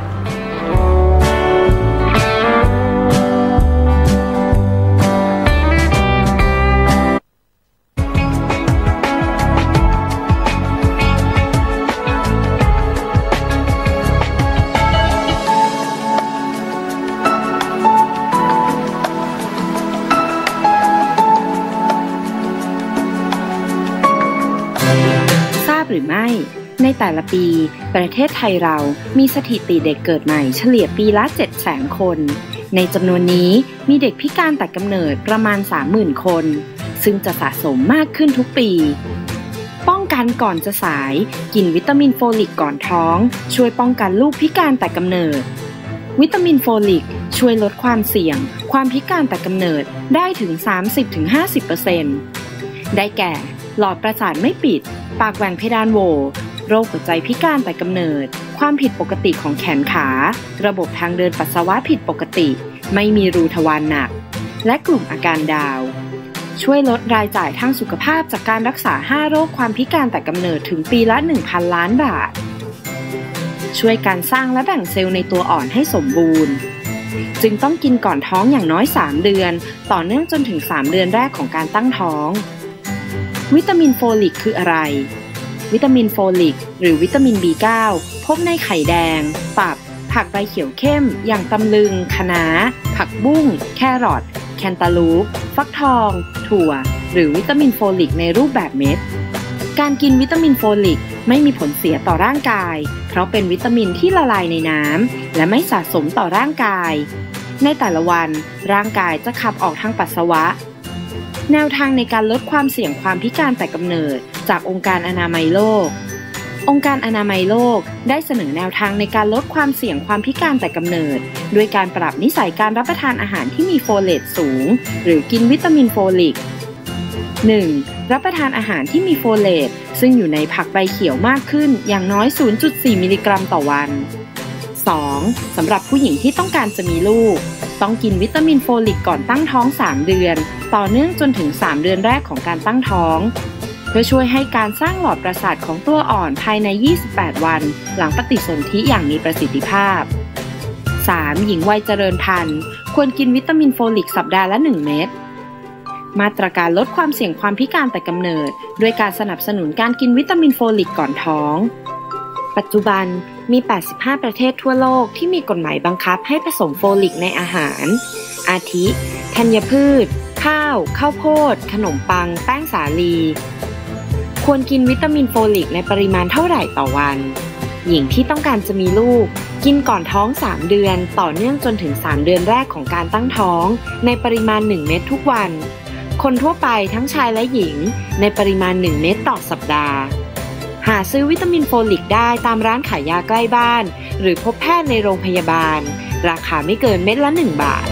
หรือไม่ในแต่ละปีประเทศไทยเรามีสถิติเด็กเกิดใหม่เฉลี่ยปีละ เจ็ดแสน คนในจำนวนนี้มีเด็กพิการแต่กำเนิดประมาณ สามหมื่น คนซึ่งจะสะสมมากขึ้นทุกปีป้องกันก่อนจะสายกินวิตามินโฟลิกก่อนท้องช่วยป้องกันลูกพิการแต่กำเนิดวิตามินโฟลิกช่วยลดความเสี่ยงความพิการแต่กำเนิดได้ถึง สามสิบถึงห้าสิบเปอร์เซ็นต์ ได้แก่หลอดประสาทไม่ปิดปากแหว่งเพดานโหว่โรคหัวใจพิการแต่กำเนิดความผิดปกติของแขนขาระบบทางเดินปัสสาวะผิดปกติไม่มีรูทวารหนักและกลุ่มอาการดาวช่วยลดรายจ่ายทางสุขภาพจากการรักษาห้าโรคความพิการแต่กำเนิดถึงปีละ หนึ่งพัน ล้านบาทช่วยการสร้างและแบ่งเซลล์ในตัวอ่อนให้สมบูรณ์จึงต้องกินก่อนท้องอย่างน้อยสามเดือนต่อเนื่องจนถึงสามเดือนแรกของการตั้งท้องวิตามินโฟลิกคืออะไรวิตามินโฟลิกหรือวิตามิน บี เก้า พบในไข่แดงตับผักใบเขียวเข้มอย่างตำลึงคะน้าผักบุ้งแครอทแคนตาลูปฟักทองถั่วหรือวิตามินโฟลิกในรูปแบบเม็ดการกินวิตามินโฟลิกไม่มีผลเสียต่อร่างกายเพราะเป็นวิตามินที่ละลายในน้ำและไม่สะสมต่อร่างกายในแต่ละวันร่างกายจะขับออกทางปัสสาวะแนวทางในการลดความเสี่ยงความพิการแต่กำเนิดจากองค์การอนามัยโลกองค์การอนามัยโลกได้เสนอแนวทางในการลดความเสี่ยงความพิการแต่กำเนิดด้วยการปรับนิสัยการรับประทานอาหารที่มีโฟเลตสูงหรือกินวิตามินโฟลิก หนึ่ง. รับประทานอาหารที่มีโฟเลตซึ่งอยู่ในผักใบเขียวมากขึ้นอย่างน้อย ศูนย์จุดสี่ มิลลิกรัมต่อวัน สอง. สำหรับผู้หญิงที่ต้องการจะมีลูกต้องกินวิตามินโฟลิกก่อนตั้งท้องสามเดือนต่อเนื่องจนถึงสามเดือนแรกของการตั้งท้องเพื่อช่วยให้การสร้างหลอดประสาทของตัวอ่อนภายในยี่สิบแปดวันหลังปฏิสนธิอย่างมีประสิทธิภาพ สาม. หญิงวัยเจริญพันธุ์ควรกินวิตามินโฟลิกสัปดาห์ละหนึ่งเม็ดมาตรการลดความเสี่ยงความพิการแต่กำเนิดด้วยการสนับสนุนการกินวิตามินโฟลิกก่อนท้องปัจจุบันมีแปดสิบห้าประเทศทั่วโลกที่มีกฎหมายบังคับให้ผสมโฟลิกในอาหารอาทิธัญพืชข้าวข้าวโพดขนมปังแป้งสาลีควรกินวิตามินโฟลิกในปริมาณเท่าไหร่ต่อวันหญิงที่ต้องการจะมีลูกกินก่อนท้องสามเดือนต่อเนื่องจนถึงสามเดือนแรกของการตั้งท้องในปริมาณหนึ่งเม็ดทุกวันคนทั่วไปทั้งชายและหญิงในปริมาณหนึ่งเม็ดต่อสัปดาห์หาซื้อวิตามินโฟลิกได้ตามร้านขายยาใกล้บ้านหรือพบแพทย์ในโรงพยาบาลราคาไม่เกินเม็ดละหนึ่งบาท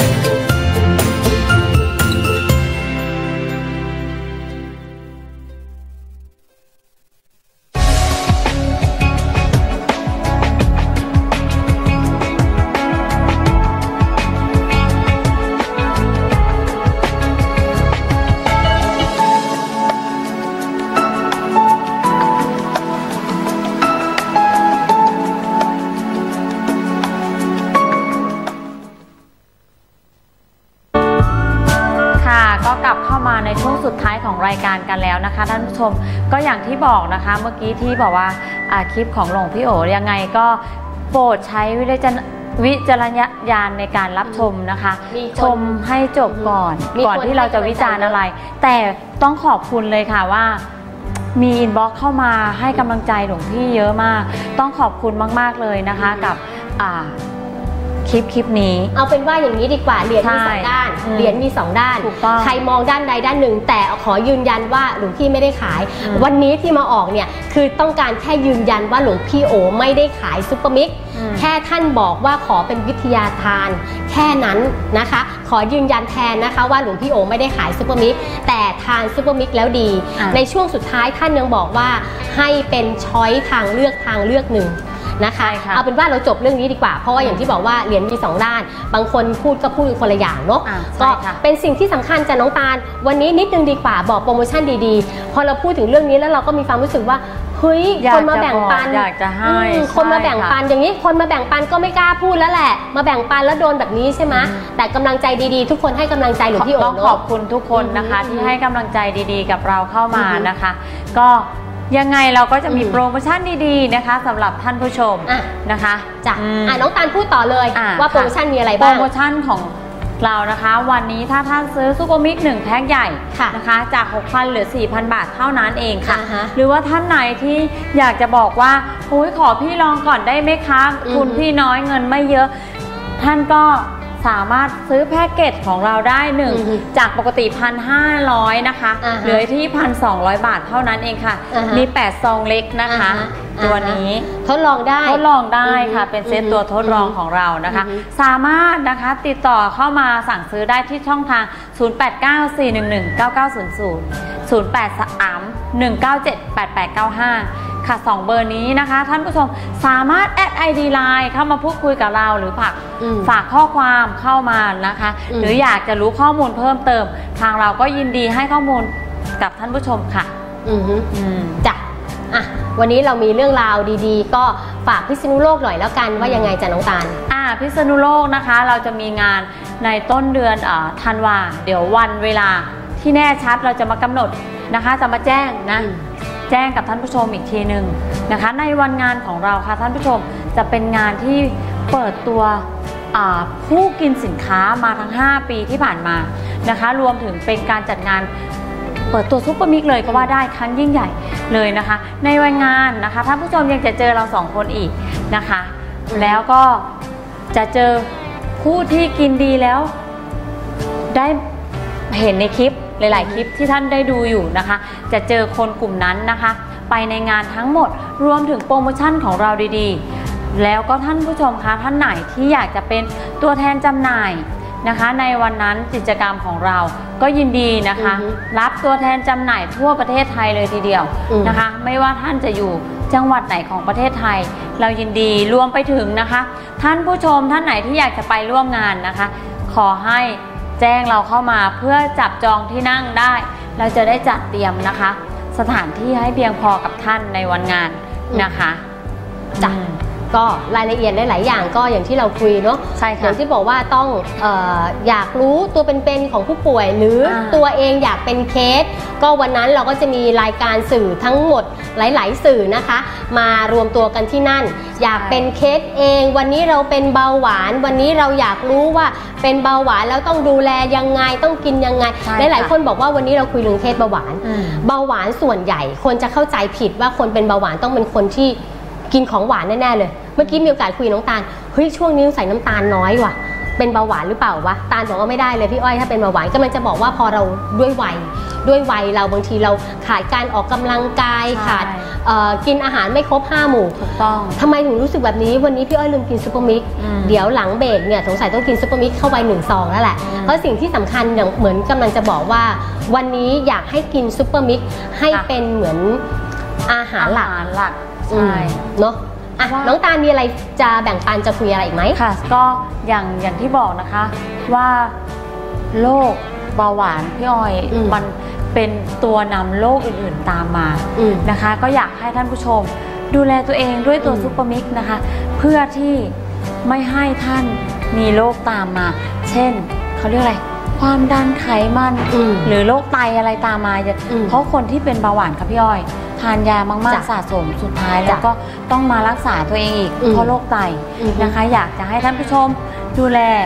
สุดท้ายของรายการกันแล้วนะคะท่านผู้ชมก็อย่างที่บอกนะคะเมื่อกี้ที่บอกว่าคลิปของหลวงพี่โอยังไงก็โปรดใช้วิจารณวิจารณญาณในการรับชมนะคะชมให้จบก่อนก่อนที่เราจะวิจารณ์อะไรแต่ต้องขอบคุณเลยค่ะว่ามีอินบ็อกซ์เข้ามาให้กำลังใจหลวงพี่เยอะมากต้องขอบคุณมากๆเลยนะคะกับอ่าคลิปคลิปนี้เอาเป็นว่าอย่างนี้ดีกว่าเหรียญมีสองด้านเหรียญมีสองด้านใครมองด้านใดด้านหนึ่งแต่ขอยืนยันว่าหลวงพี่ไม่ได้ขายวันนี้ที่มาออกเนี่ยคือต้องการแค่ยืนยันว่าหลวงพี่โอไม่ได้ขายซุปเปอร์มิกซ์แค่ท่านบอกว่าขอเป็นวิทยาทานแค่นั้นนะคะขอยืนยันแทนนะคะว่าหลวงพี่โอไม่ได้ขายซุปเปอร์มิกซ์แต่ทานซุปเปอร์มิกซ์แล้วดีในช่วงสุดท้ายท่านยังบอกว่าให้เป็นช้อยทางเลือกทางเลือกหนึ่งนะคะเอาเป็นว่าเราจบเรื่องนี้ดีกว่าเพราะว่าอย่างที่บอกว่าเหรียญมีสองด้านบางคนพูดก็พูดคนละอย่างเนาะก็เป็นสิ่งที่สำคัญจากน้องตาลวันนี้นิดนึงดีกว่าบอกโปรโมชั่นดีๆพอเราพูดถึงเรื่องนี้แล้วเราก็มีความรู้สึกว่าเฮ้ยคนมาแบ่งปันอยากจะให้คนมาแบ่งปันอย่างนี้คนมาแบ่งปันก็ไม่กล้าพูดแล้วแหละมาแบ่งปันแล้วโดนแบบนี้ใช่ไหมแต่กำลังใจดีๆทุกคนให้กำลังใจหลวงพี่โอ๋ขอบคุณทุกคนนะคะที่ให้กำลังใจดีๆกับเราเข้ามานะคะก็ยังไงเราก็จะมีโปรโมชั่นดีๆนะคะสำหรับท่านผู้ชมนะคะจ้ะน้องตาลพูดต่อเลยว่าโปรโมชั่นมีอะไรบ้างโปรโมชั่นของเรานะคะวันนี้ถ้าท่านซื้อซุปเปอร์มิกซ์หนึ่งแพ็คใหญ่นะคะจาก หกพัน เหลือ สี่พัน บาทเท่านั้นเองค่ะหรือว่าท่านไหนที่อยากจะบอกว่าโอ้ยขอพี่ลองก่อนได้ไหมคะทุนพี่น้อยเงินไม่เยอะท่านก็สามารถซื้อแพ็กเกจของเราได้หนึ่งจากปกติ หนึ่งพันห้าร้อย นะคะเหลือที่ หนึ่งพันสองร้อย บาทเท่านั้นเองค่ะมีแปดซองเล็กนะคะตัวนี้ทดลองได้ทดลองได้ค่ะเป็นเซตตัวทดลองของเรานะคะสามารถนะคะติดต่อเข้ามาสั่งซื้อได้ที่ช่องทางศูนย์ แปด เก้า สี่ หนึ่ง หนึ่ง เก้า เก้า ศูนย์ ศูนย์ ศูนย์ แปด สาม หนึ่ง เก้า เจ็ด แปด แปด เก้า ห้าค่ะสองเบอร์นี้นะคะท่านผู้ชมสามารถแอด ไอ ดี ไลน์ เข้ามาพูดคุยกับเราหรือฝากฝากข้อความเข้ามานะคะหรืออยากจะรู้ข้อมูลเพิ่มเติมทางเราก็ยินดีให้ข้อมูลกับท่านผู้ชมค่ะอือฮึจ้ะอ่ะวันนี้เรามีเรื่องราวดีๆก็ฝากพิษณุโลกหน่อยแล้วกันว่ายังไงจ้ะน้องตาลอ่าพิษณุโลกนะคะเราจะมีงานในต้นเดือนอ่าธันวาเดี๋ยววันเวลาที่แน่ชัดเราจะมากำหนดนะคะจะมาแจ้งนะแจ้งกับท่านผู้ชมอีกทีหนึ่งนะคะในวันงานของเราค่ะท่านผู้ชมจะเป็นงานที่เปิดตัวผู้กินสินค้ามาทั้งห้าปีที่ผ่านมานะคะรวมถึงเป็นการจัดงานเปิดตัวซุปเปอร์มิกเลยก็ว่าได้ครั้งยิ่งใหญ่เลยนะคะในวันงานนะคะท่านผู้ชมยังจะเจอเราสองคนอีกนะคะแล้วก็จะเจอผู้ที่กินดีแล้วได้เห็นในคลิปหลายๆคลิปที่ท่านได้ดูอยู่นะคะจะเจอคนกลุ่มนั้นนะคะไปในงานทั้งหมดรวมถึงโปรโมชั่นของเราดีๆแล้วก็ท่านผู้ชมคะท่านไหนที่อยากจะเป็นตัวแทนจำหน่ายนะคะในวันนั้นกิจกรรมของเราก็ยินดีนะคะรับตัวแทนจำหน่ายทั่วประเทศไทยเลยทีเดียวนะคะไม่ว่าท่านจะอยู่จังหวัดไหนของประเทศไทยเรายินดีรวมไปถึงนะคะท่านผู้ชมท่านไหนที่อยากจะไปร่วมงานนะคะขอให้แจ้งเราเข้ามาเพื่อจับจองที่นั่งได้เราจะได้จัดเตรียมนะคะสถานที่ให้เพียงพอกับท่านในวันงานนะคะจ้ะก็รายละเอียดหลายๆอย่างก็อย่างที่เราคุยเนาะใช่ค่ะอย่างที่บอกว่าต้องเอ่ออยากรู้ตัวเป็นๆของผู้ป่วยหรือตัวเองอยากเป็นเคสก็วันนั้นเราก็จะมีรายการสื่อทั้งหมดหลายๆสื่อนะคะมารวมตัวกันที่นั่นอยากเป็นเคสเองวันนี้เราเป็นเบาหวานวันนี้เราอยากรู้ว่าเป็นเบาหวานแล้วต้องดูแลยังไงต้องกินยังไงหลายๆคนบอกว่าวันนี้เราคุยเรื่องเคสเบาหวานเบาหวานส่วนใหญ่คนจะเข้าใจผิดว่าคนเป็นเบาหวานต้องเป็นคนที่กินของหวานแน่ๆเลยเมื่อกี้มีโอกาสคุยน้องตาลเฮ้ยช่วงนี้ใส่น้ำตาลน้อยว่ะเป็นเบาหวานหรือเปล่าวะตาลบอกว่าไม่ได้เลยพี่อ้อยถ้าเป็นเบาหวานก็มันจะบอกว่าพอเราด้วยวัยด้วยวัยเราบางทีเราขาดการออกกำลังกายขาดกินอาหารไม่ครบห้าหมู่ถูกต้องทำไมถึงรู้สึกแบบนี้วันนี้พี่อ้อยลืมกินซุปเปอร์มิกเดี๋ยวหลังเบรกเนี่ยสงสัยต้องกินซุปเปอร์มิกเข้าไปหนึ่งซองแล้วแหละเพราะสิ่งที่สำคัญอย่างเหมือนกำลังจะบอกว่าวันนี้อยากให้กินซุปเปอร์มิกให้เป็นเหมือนอาหารหลักใช่เนาะน้องตาลมีอะไรจะแบ่งปันจะคุยอะไรอีกไหมค่ะก็อย่างอย่างที่บอกนะคะว่าโรคเบาหวานพี่อ้อยมันเป็นตัวนำโรคอื่นๆตามมานะคะก็อยากให้ท่านผู้ชมดูแลตัวเองด้วยตัวซุปเปอร์มิกซ์นะคะเพื่อที่ไม่ให้ท่านมีโรคตามมาเช่นเขาเรียกอะไรความดันไขมันหรือโรคไตอะไรตามมาเพราะคนที่เป็นเบาหวานค่ะพี่อ้อยทานยามากๆสะสมสุดท้ายแล้วก็ต้องมารักษาตัวเองอีกเพราะโรคไตนะคะอยากจะให้ท่านผู้ชมดูแล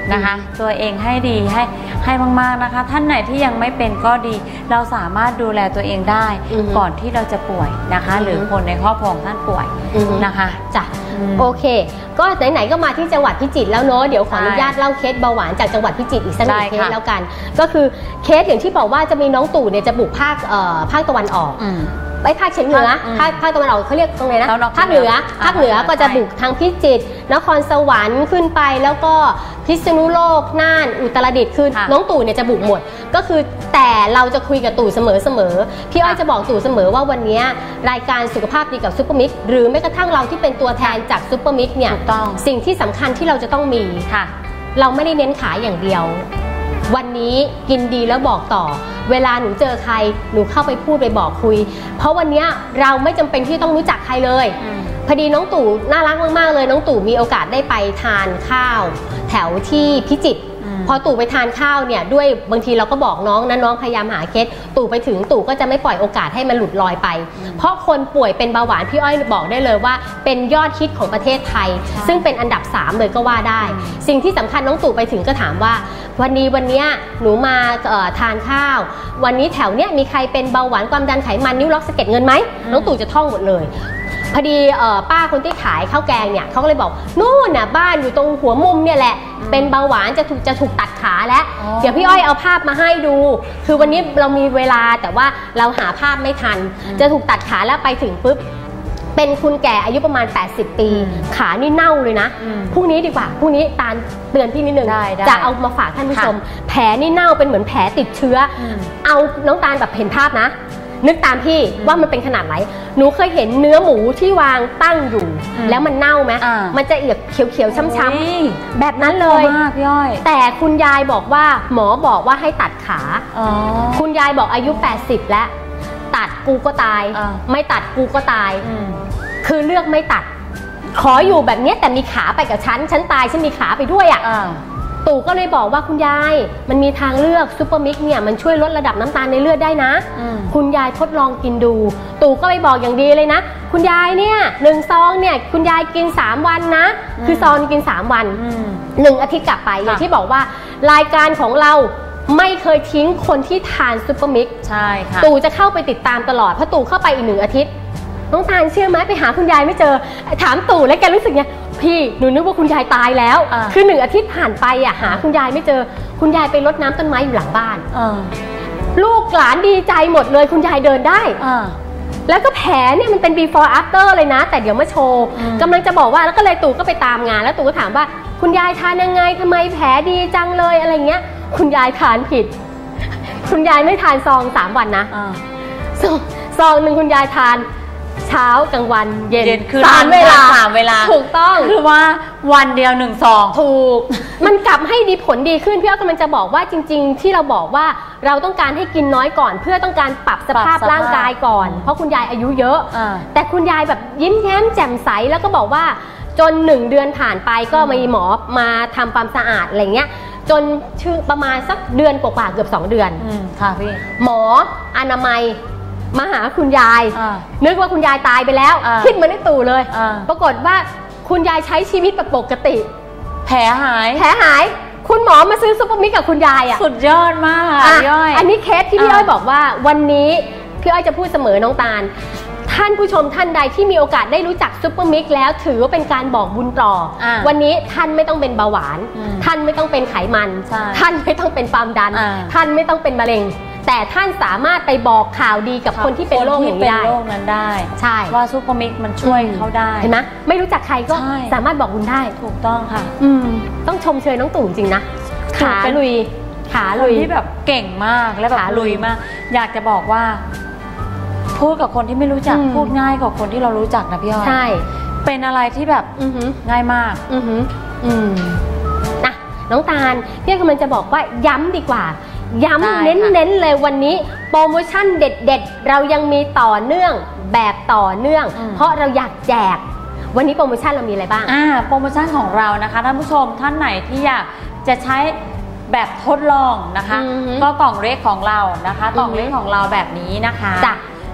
นะคะตัวเองให้ดีให้ให้มากๆนะคะท่านไหนที่ยังไม่เป็นก็ดีเราสามารถดูแลตัวเองได้ก่อนที่เราจะป่วยนะคะหรือคนในครอบครัวท่านป่วยนะคะจ้ะโอเคก็ไหนๆก็มาที่จังหวัดพิจิตรแล้วเนาะเดี๋ยวขออนุญาตเล่าเคสเบาหวานจากจังหวัดพิจิตรอีกสักหนึ่งเคสแล้วกันก็คือเคสอย่างที่บอกว่าจะมีน้องตู่เนี่ยจะบุกภาคภาคตะวันออกไปภาคเฉียงเหนือภาคภาคตะวันออกเขาเรียกตรงไหนนะภาคเหนือภาคเหนือก็จะบุกทางพิจิตรนครสวรรค์ขึ้นไปแล้วก็พิษณุโลกน่านอุตรดิตถ์คือน้องตู่เนี่ยจะบุกหมดก็คือแต่เราจะคุยกับตู่เสมอเสมอพี่อ้อยจะบอกตู่เสมอว่าวันนี้รายการสุขภาพดีกับซุปเปอร์มิกหรือแม้กระทั่งเราที่เป็นตัวแทนจากซุปเปอร์มิกเนี่ยสิ่งที่สำคัญที่เราจะต้องมีค่ะเราไม่ได้เน้นขายอย่างเดียววันนี้กินดีแล้วบอกต่อเวลาหนูเจอใครหนูเข้าไปพูดไปบอกคุยเพราะวันนี้เราไม่จำเป็นที่ต้องรู้จักใครเลยพอดีน้องตู่น่ารักมากๆเลยน้องตู่มีโอกาสได้ไปทานข้าวแถวที่พิจิตรพอตู่ไปทานข้าวเนี่ยด้วยบางทีเราก็บอกน้องนะน้องพยายามหาเคสตู่ไปถึงตู่ก็จะไม่ปล่อยโอกาสให้มันหลุดลอยไปเพราะคนป่วยเป็นเบาหวานพี่อ้อยบอกได้เลยว่าเป็นยอดฮิตของประเทศไทยซึ่งเป็นอันดับสามเลยก็ว่าได้สิ่งที่สำคัญน้องตู่ไปถึงก็ถามว่าวันนี้วันนี้หนูมาทานข้าววันนี้แถวเนี้ยมีใครเป็นเบาหวานความดันไขมันนิ้วล็อกสะเก็ดเงินไหมน้องตู่จะท่องหมดเลยพอดีป้าคนที่ขายข้าวแกงเนี่ยเขาก็เลยบอกนู่นน่ะบ้านอยู่ตรงหัวมุมเนี่ยแหละเป็นเบาหวานจะถูกจะถูกตัดขาแล้วเดี๋ยวพี่อ้อยเอาภาพมาให้ดูคือวันนี้เรามีเวลาแต่ว่าเราหาภาพไม่ทันจะถูกตัดขาแล้วไปถึงปุ๊บเป็นคุณแก่อายุประมาณแปดสิบปีขานี่เน่าเลยนะพรุ่งนี้ดีกว่าพรุ่งนี้ตาลเตือนพี่นิดนึงจะเอามาฝากท่านผู้ชมแผลนี่เน่าเป็นเหมือนแผลติดเชื้อเอาน้องตาลแบบเห็นภาพนะนึกตามพี่ว่ามันเป็นขนาดไหนหนูเคยเห็นเนื้อหมูที่วางตั้งอยู่แล้วมันเน่าไหมมันจะเอียบเขียวๆช้ำๆแบบนั้นเลยแต่คุณยายบอกว่าหมอบอกว่าให้ตัดขาคุณยายบอกอายุแปดสิบแล้วตัดกูก็ตายไม่ตัดกูก็ตายคือเลือกไม่ตัดขออยู่แบบนี้แต่มีขาไปกับฉันฉันตายฉันมีขาไปด้วยอ่ะตู่ก็เลยบอกว่าคุณยายมันมีทางเลือกซุปเปอร์มิกเนี่ยมันช่วยลดระดับน้ำตาลในเลือดได้นะคุณยายทดลองกินดูตู่ก็ไปบอกอย่างดีเลยนะคุณยายเนี่ยหนึ่งซองเนี่ยคุณยายกินสามวันนะคือซองกินสามวันหนึ่งอาทิตย์กลับไปอย่างที่บอกว่ารายการของเราไม่เคยทิ้งคนที่ทานซุปเปอร์มิกใช่ค่ะตู่จะเข้าไปติดตามตลอดเพราะตู่เข้าไปอีกหนึ่งอาทิตย์น้องตาลเชื่อไหมไปหาคุณยายไม่เจอถามตู่แล้วแกรู้สึกไงพี่หนูนึกว่าคุณยายตายแล้วคือหนึ่งอาทิตย์ผ่านไปอ่ะหาคุณยายไม่เจอคุณยายไปรดน้ำต้นไม้อยู่หลังบ้านลูกหลานดีใจหมดเลยคุณยายเดินได้แล้วก็แผลเนี่ยมันเป็น before after เลยนะแต่เดี๋ยวมาโชว์กำลังจะบอกว่าแล้วก็เลยตู่ก็ไปตามงานแล้วตู่ก็ถามว่าคุณยายทานยังไงทำไมแผลดีจังเลยอะไรเงี้ยคุณยายทานผิดคุณยายไม่ทานซองสามวันนะซองหนึ่งคุณยายทานเช้ากลางวันเย็นคือสามเวลาสามเวลาถูกต้องคือว่าวันเดียวหนึ่งซองถูกมันกลับให้ดีผลดีขึ้นพี่อ้อยกำลังจะบอกว่าจริงๆที่เราบอกว่าเราต้องการให้กินน้อยก่อนเพื่อต้องการปรับสภาพร่างกายก่อนเพราะคุณยายอายุเยอะแต่คุณยายแบบยิ้มแย้มแจ่มใสแล้วก็บอกว่าจนหนึ่งเดือนผ่านไปก็มีหมอมาทำความสะอาดอะไรเงี้ยจนชื่อประมาณสักเดือนกว่าๆเกือบสองเดือนค่ะพี่หมออนามัยมาหาคุณยายนึกว่าคุณยายตายไปแล้วคิดเหมือนในตู่เลยปรากฏว่าคุณยายใช้ชีวิตแบบปกติแผลหายแผลหายคุณหมอมาซื้อซุปเปอร์มิกกับคุณยายอ่ะสุดยอดมากพี่อ้อยอันนี้เคสที่พี่อ้อยบอกว่าวันนี้พี่อ้อยจะพูดเสมอน้องตาลท่านผู้ชมท่านใดที่มีโอกาสได้รู้จักซุปเปอร์มิกแล้วถือว่าเป็นการบอกบุญต่อวันนี้ท่านไม่ต้องเป็นเบาหวานท่านไม่ต้องเป็นไขมันท่านไม่ต้องเป็นความดันท่านไม่ต้องเป็นมะเร็งแต่ท่านสามารถไปบอกข่าวดีกับคนที่เป็นโรคอย่างนี้ได้โรคนั้นได้ใช่ว่าซุปเปอร์มิกมันช่วยเขาได้เห็นไหมไม่รู้จักใครก็สามารถบอกบุญได้ถูกต้องค่ะอืมต้องชมเชยน้องตู่จริงนะขาลุยขาลุยที่แบบเก่งมากและแบบลุยมากอยากจะบอกว่าพูดกับคนที่ไม่รู้จักพูดง่ายกว่าคนที่เรารู้จักนะพี่อ้อยใช่เป็นอะไรที่แบบง่ายมากอือหืออืมนะน้องตาลพี่กำลังจะบอกว่าย้ำดีกว่าย้ำเน้นๆเลยวันนี้โปรโมชั่นเด็ดๆเรายังมีต่อเนื่องแบบต่อเนื่องเพราะเราอยากแจกวันนี้โปรโมชั่นเรามีอะไรบ้างอ่าโปรโมชั่นของเรานะคะท่านผู้ชมท่านไหนที่อยากจะใช้แบบทดลองนะคะก็กล่องเล็กของเรานะคะกล่องเล็กของเราแบบนี้นะคะจ้ะ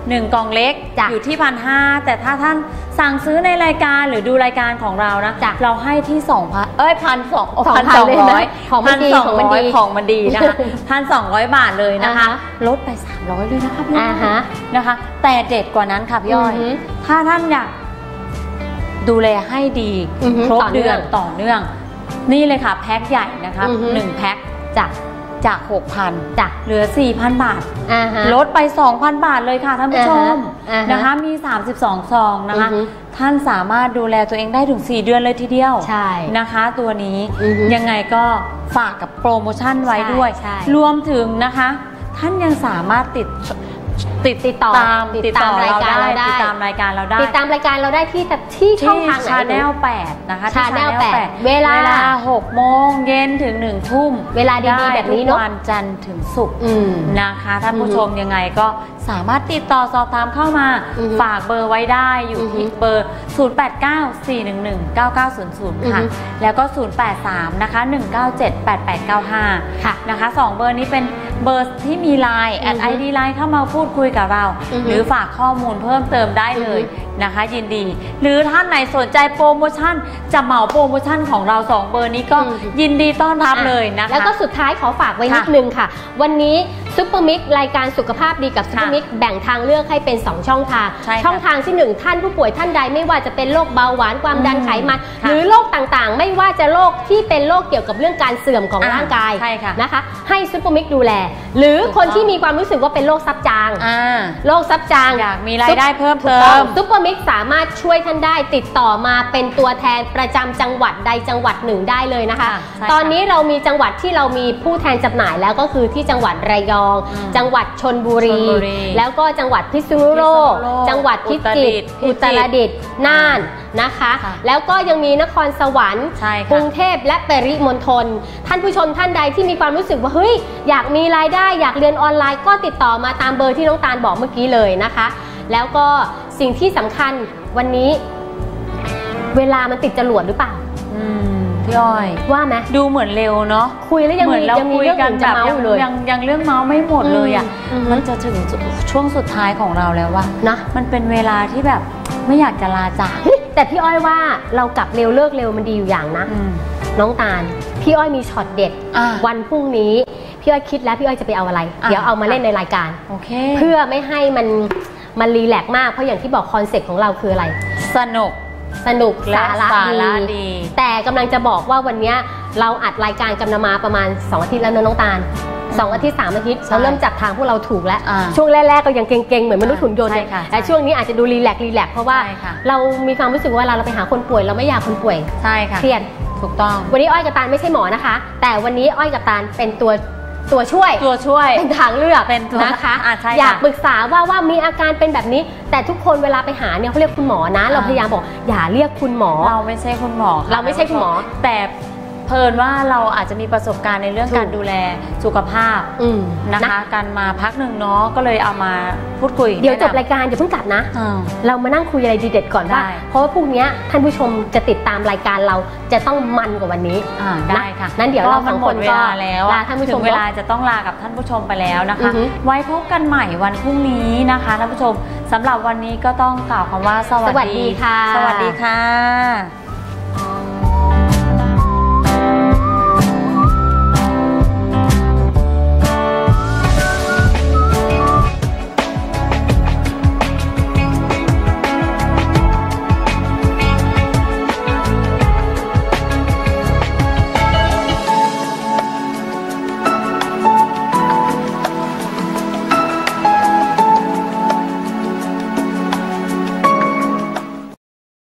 หนึ่งกล่องเล็กอยู่ที่พันห้าแต่ถ้าท่านสั่งซื้อในรายการหรือดูรายการของเรานะเราให้ที่สองพันเอ้ยพันสองพันสองร้อยพันสองร้อยของมันดีนะคะพันสองร้อยบาทเลยนะคะลดไปสามร้อยเลยนะคะพี่อ้อยนะคะแต่เด็ดกว่านั้นค่ะพี่อ้อยถ้าท่านอยากดูแลให้ดีครบเดือนต่อเนื่องนี่เลยค่ะแพ็คใหญ่นะคะหนึ่งแพ็คจากจาก หกพัน จากเหลือ สี่พัน บาทลดไป สองพัน บาทเลยค่ะท่านผู้ชมนะคะมีสามสิบสองซองนะคะท่านสามารถดูแลตัวเองได้ถึงสี่เดือนเลยทีเดียวนะคะตัวนี้ยังไงก็ฝากกับโปรโมชั่นไว้ด้วยรวมถึงนะคะท่านยังสามารถติดติดติดต่อติดตามรายการเราได้ติดตามรายการเราได้ติดตามรายการเราได้ที่ที่ช่องทางไหน Channel แปดนะคะ Channel แปดเวลาหกโมงเย็นถึงหนึ่งทุ่มเวลาดีๆแบบนี้เนาะวันจันทร์ถึงศุกร์นะคะท่านผู้ชมยังไงก็สามารถติดต่อสอบถามเข้ามาฝากเบอร์ไว้ได้อยู่ที่เบอร์ศูนย์ แปด เก้า สี่ หนึ่ง หนึ่ง เก้า เก้า ศูนย์ ศูนย์ค่ะแล้วก็ศูนย์ แปด สาม นะคะหนึ่ง เก้า เจ็ด แปด แปด เก้า ห้าค่ะนะคะสองเบอร์นี้เป็นเบอร์ที่มี ไลน์ แอด ไอ ดี ไลน์ เข้ามาพูดคุยกับเราหรือฝากข้อมูลเพิ่มเติมได้เลยนะคะยินดีหรือท่านไหนสนใจโปรโมชั่นจะเหมาโปรโมชั่นของเราสองเบอร์นี้ก็ยินดีต้อนรับเลยนะคะแล้วก็สุดท้ายขอฝากไว้นิดนึงค่ะวันนี้ซุปเปอร์มิกรายการสุขภาพดีกับซุปเปอร์มิกแบ่งทางเลือกให้เป็นสองช่องทางช่องทางที่หนึ่งท่านผู้ป่วยท่านใดไม่ว่าจะเป็นโรคเบาหวานความดันไขมันหรือโรคต่างๆไม่ว่าจะโรคที่เป็นโรคเกี่ยวกับเรื่องการเสื่อมของร่างกายนะคะให้ซุปเปอร์มิกดูแลหรือคนที่มีความรู้สึกว่าเป็นโรคซับจางโรคซับจางอยากมีรายได้เพิ่มเติมซุปเปอร์มิกสามารถช่วยท่านได้ติดต่อมาเป็นตัวแทนประจำจังหวัดใดจังหวัดหนึ่งได้เลยนะคะตอนนี้เรามีจังหวัดที่เรามีผู้แทนจำหน่ายแล้วก็คือที่จังหวัดระยองจังหวัดชลบุรีแล้วก็จังหวัดพิษณุโลกจังหวัดพิจิตรอุตรดิตถ์น่านนะคะแล้วก็ยังมีนครสวรรค์กรุงเทพและปริมณฑลท่านผู้ชมท่านใดที่มีความรู้สึกว่าเฮ้ยอยากมีรายได้อยากเรียนออนไลน์ก็ติดต่อมาตามเบอร์ที่น้องตาลบอกเมื่อกี้เลยนะคะแล้วก็สิ่งที่สำคัญวันนี้เวลามันติดจรวดหรือเปล่าอืมพี่อ้อยว่าไหมดูเหมือนเร็วเนาะคุยแล้วยังมียังมีเรื่องอื่นจะเมาอยู่เลยยังยังเรื่องเมาไม่หมดเลยอ่ะมันจะถึงช่วงสุดท้ายของเราแล้วว่านะมันเป็นเวลาที่แบบไม่อยากจะลาจากแต่พี่อ้อยว่าเรากลับเร็วเลิกเร็วมันดีอยู่อย่างนะน้องตาลพี่อ้อยมีช็อตเด็ดวันพรุ่งนี้พี่อ้อยคิดแล้วพี่อ้อยจะไปเอาอะไรเดี๋ยวเอามาเล่นในรายการเพื่อไม่ให้มันมันรีแลกซ์มากเพราะอย่างที่บอกคอนเซ็ปต์ของเราคืออะไรสนุกสนุกและสาระดีแต่กำลังจะบอกว่าวันนี้เราอัดรายการกันมาประมาณสองอาทิตย์แล้วน้องตาลสองอาทิตย์สามอาทิตย์เราเริ่มจับทางพวกเราถูกแล้วช่วงแรกๆก็ยังเก่งๆเหมือนมนุษย์หุ่นยนต์แต่ช่วงนี้อาจจะดูรีแลกซ์รีแลกซ์เพราะว่าเรามีความรู้สึกว่าเราเราไปหาคนป่วยเราไม่อยากคนป่วยใช่ค่ะเครียดถูกต้องวันนี้อ้อยกับตาลไม่ใช่หมอนะคะแต่วันนี้อ้อยกับตาลเป็นตัวตัวช่วยตัวช่วยเป็นทางเลือกเป็นนะคะอยากปรึกษาว่าว่ามีอาการเป็นแบบนี้แต่ทุกคนเวลาไปหาเนี่ยเขาเรียกคุณหมอนะเราพยายามบอกอย่าเรียกคุณหมอเราไม่ใช่คุณหมอเราไม่ใช่คุณหมอแต่เพลินว่าเราอาจจะมีประสบการณ์ในเรื่องการดูแลสุขภาพนะคะการมาพักหนึ่งเนาะก็เลยเอามาพูดคุยเดี๋ยวจบรายการอย่าเพิ่งกลับนะเรามานั่งคุยอะไรดีเด็ดก่อนว่าเพราะว่าพรุ่งนี้ท่านผู้ชมจะติดตามรายการเราจะต้องมันกว่าวันนี้ได้ค่ะนั้นเดี๋ยวเราสองคนก็ลาท่านผู้ชมเวลาจะต้องลากับท่านผู้ชมไปแล้วนะคะไว้พบกันใหม่วันพรุ่งนี้นะคะท่านผู้ชมสำหรับวันนี้ก็ต้องกล่าวคำว่าสวัสดีค่ะสวัสดีค่ะ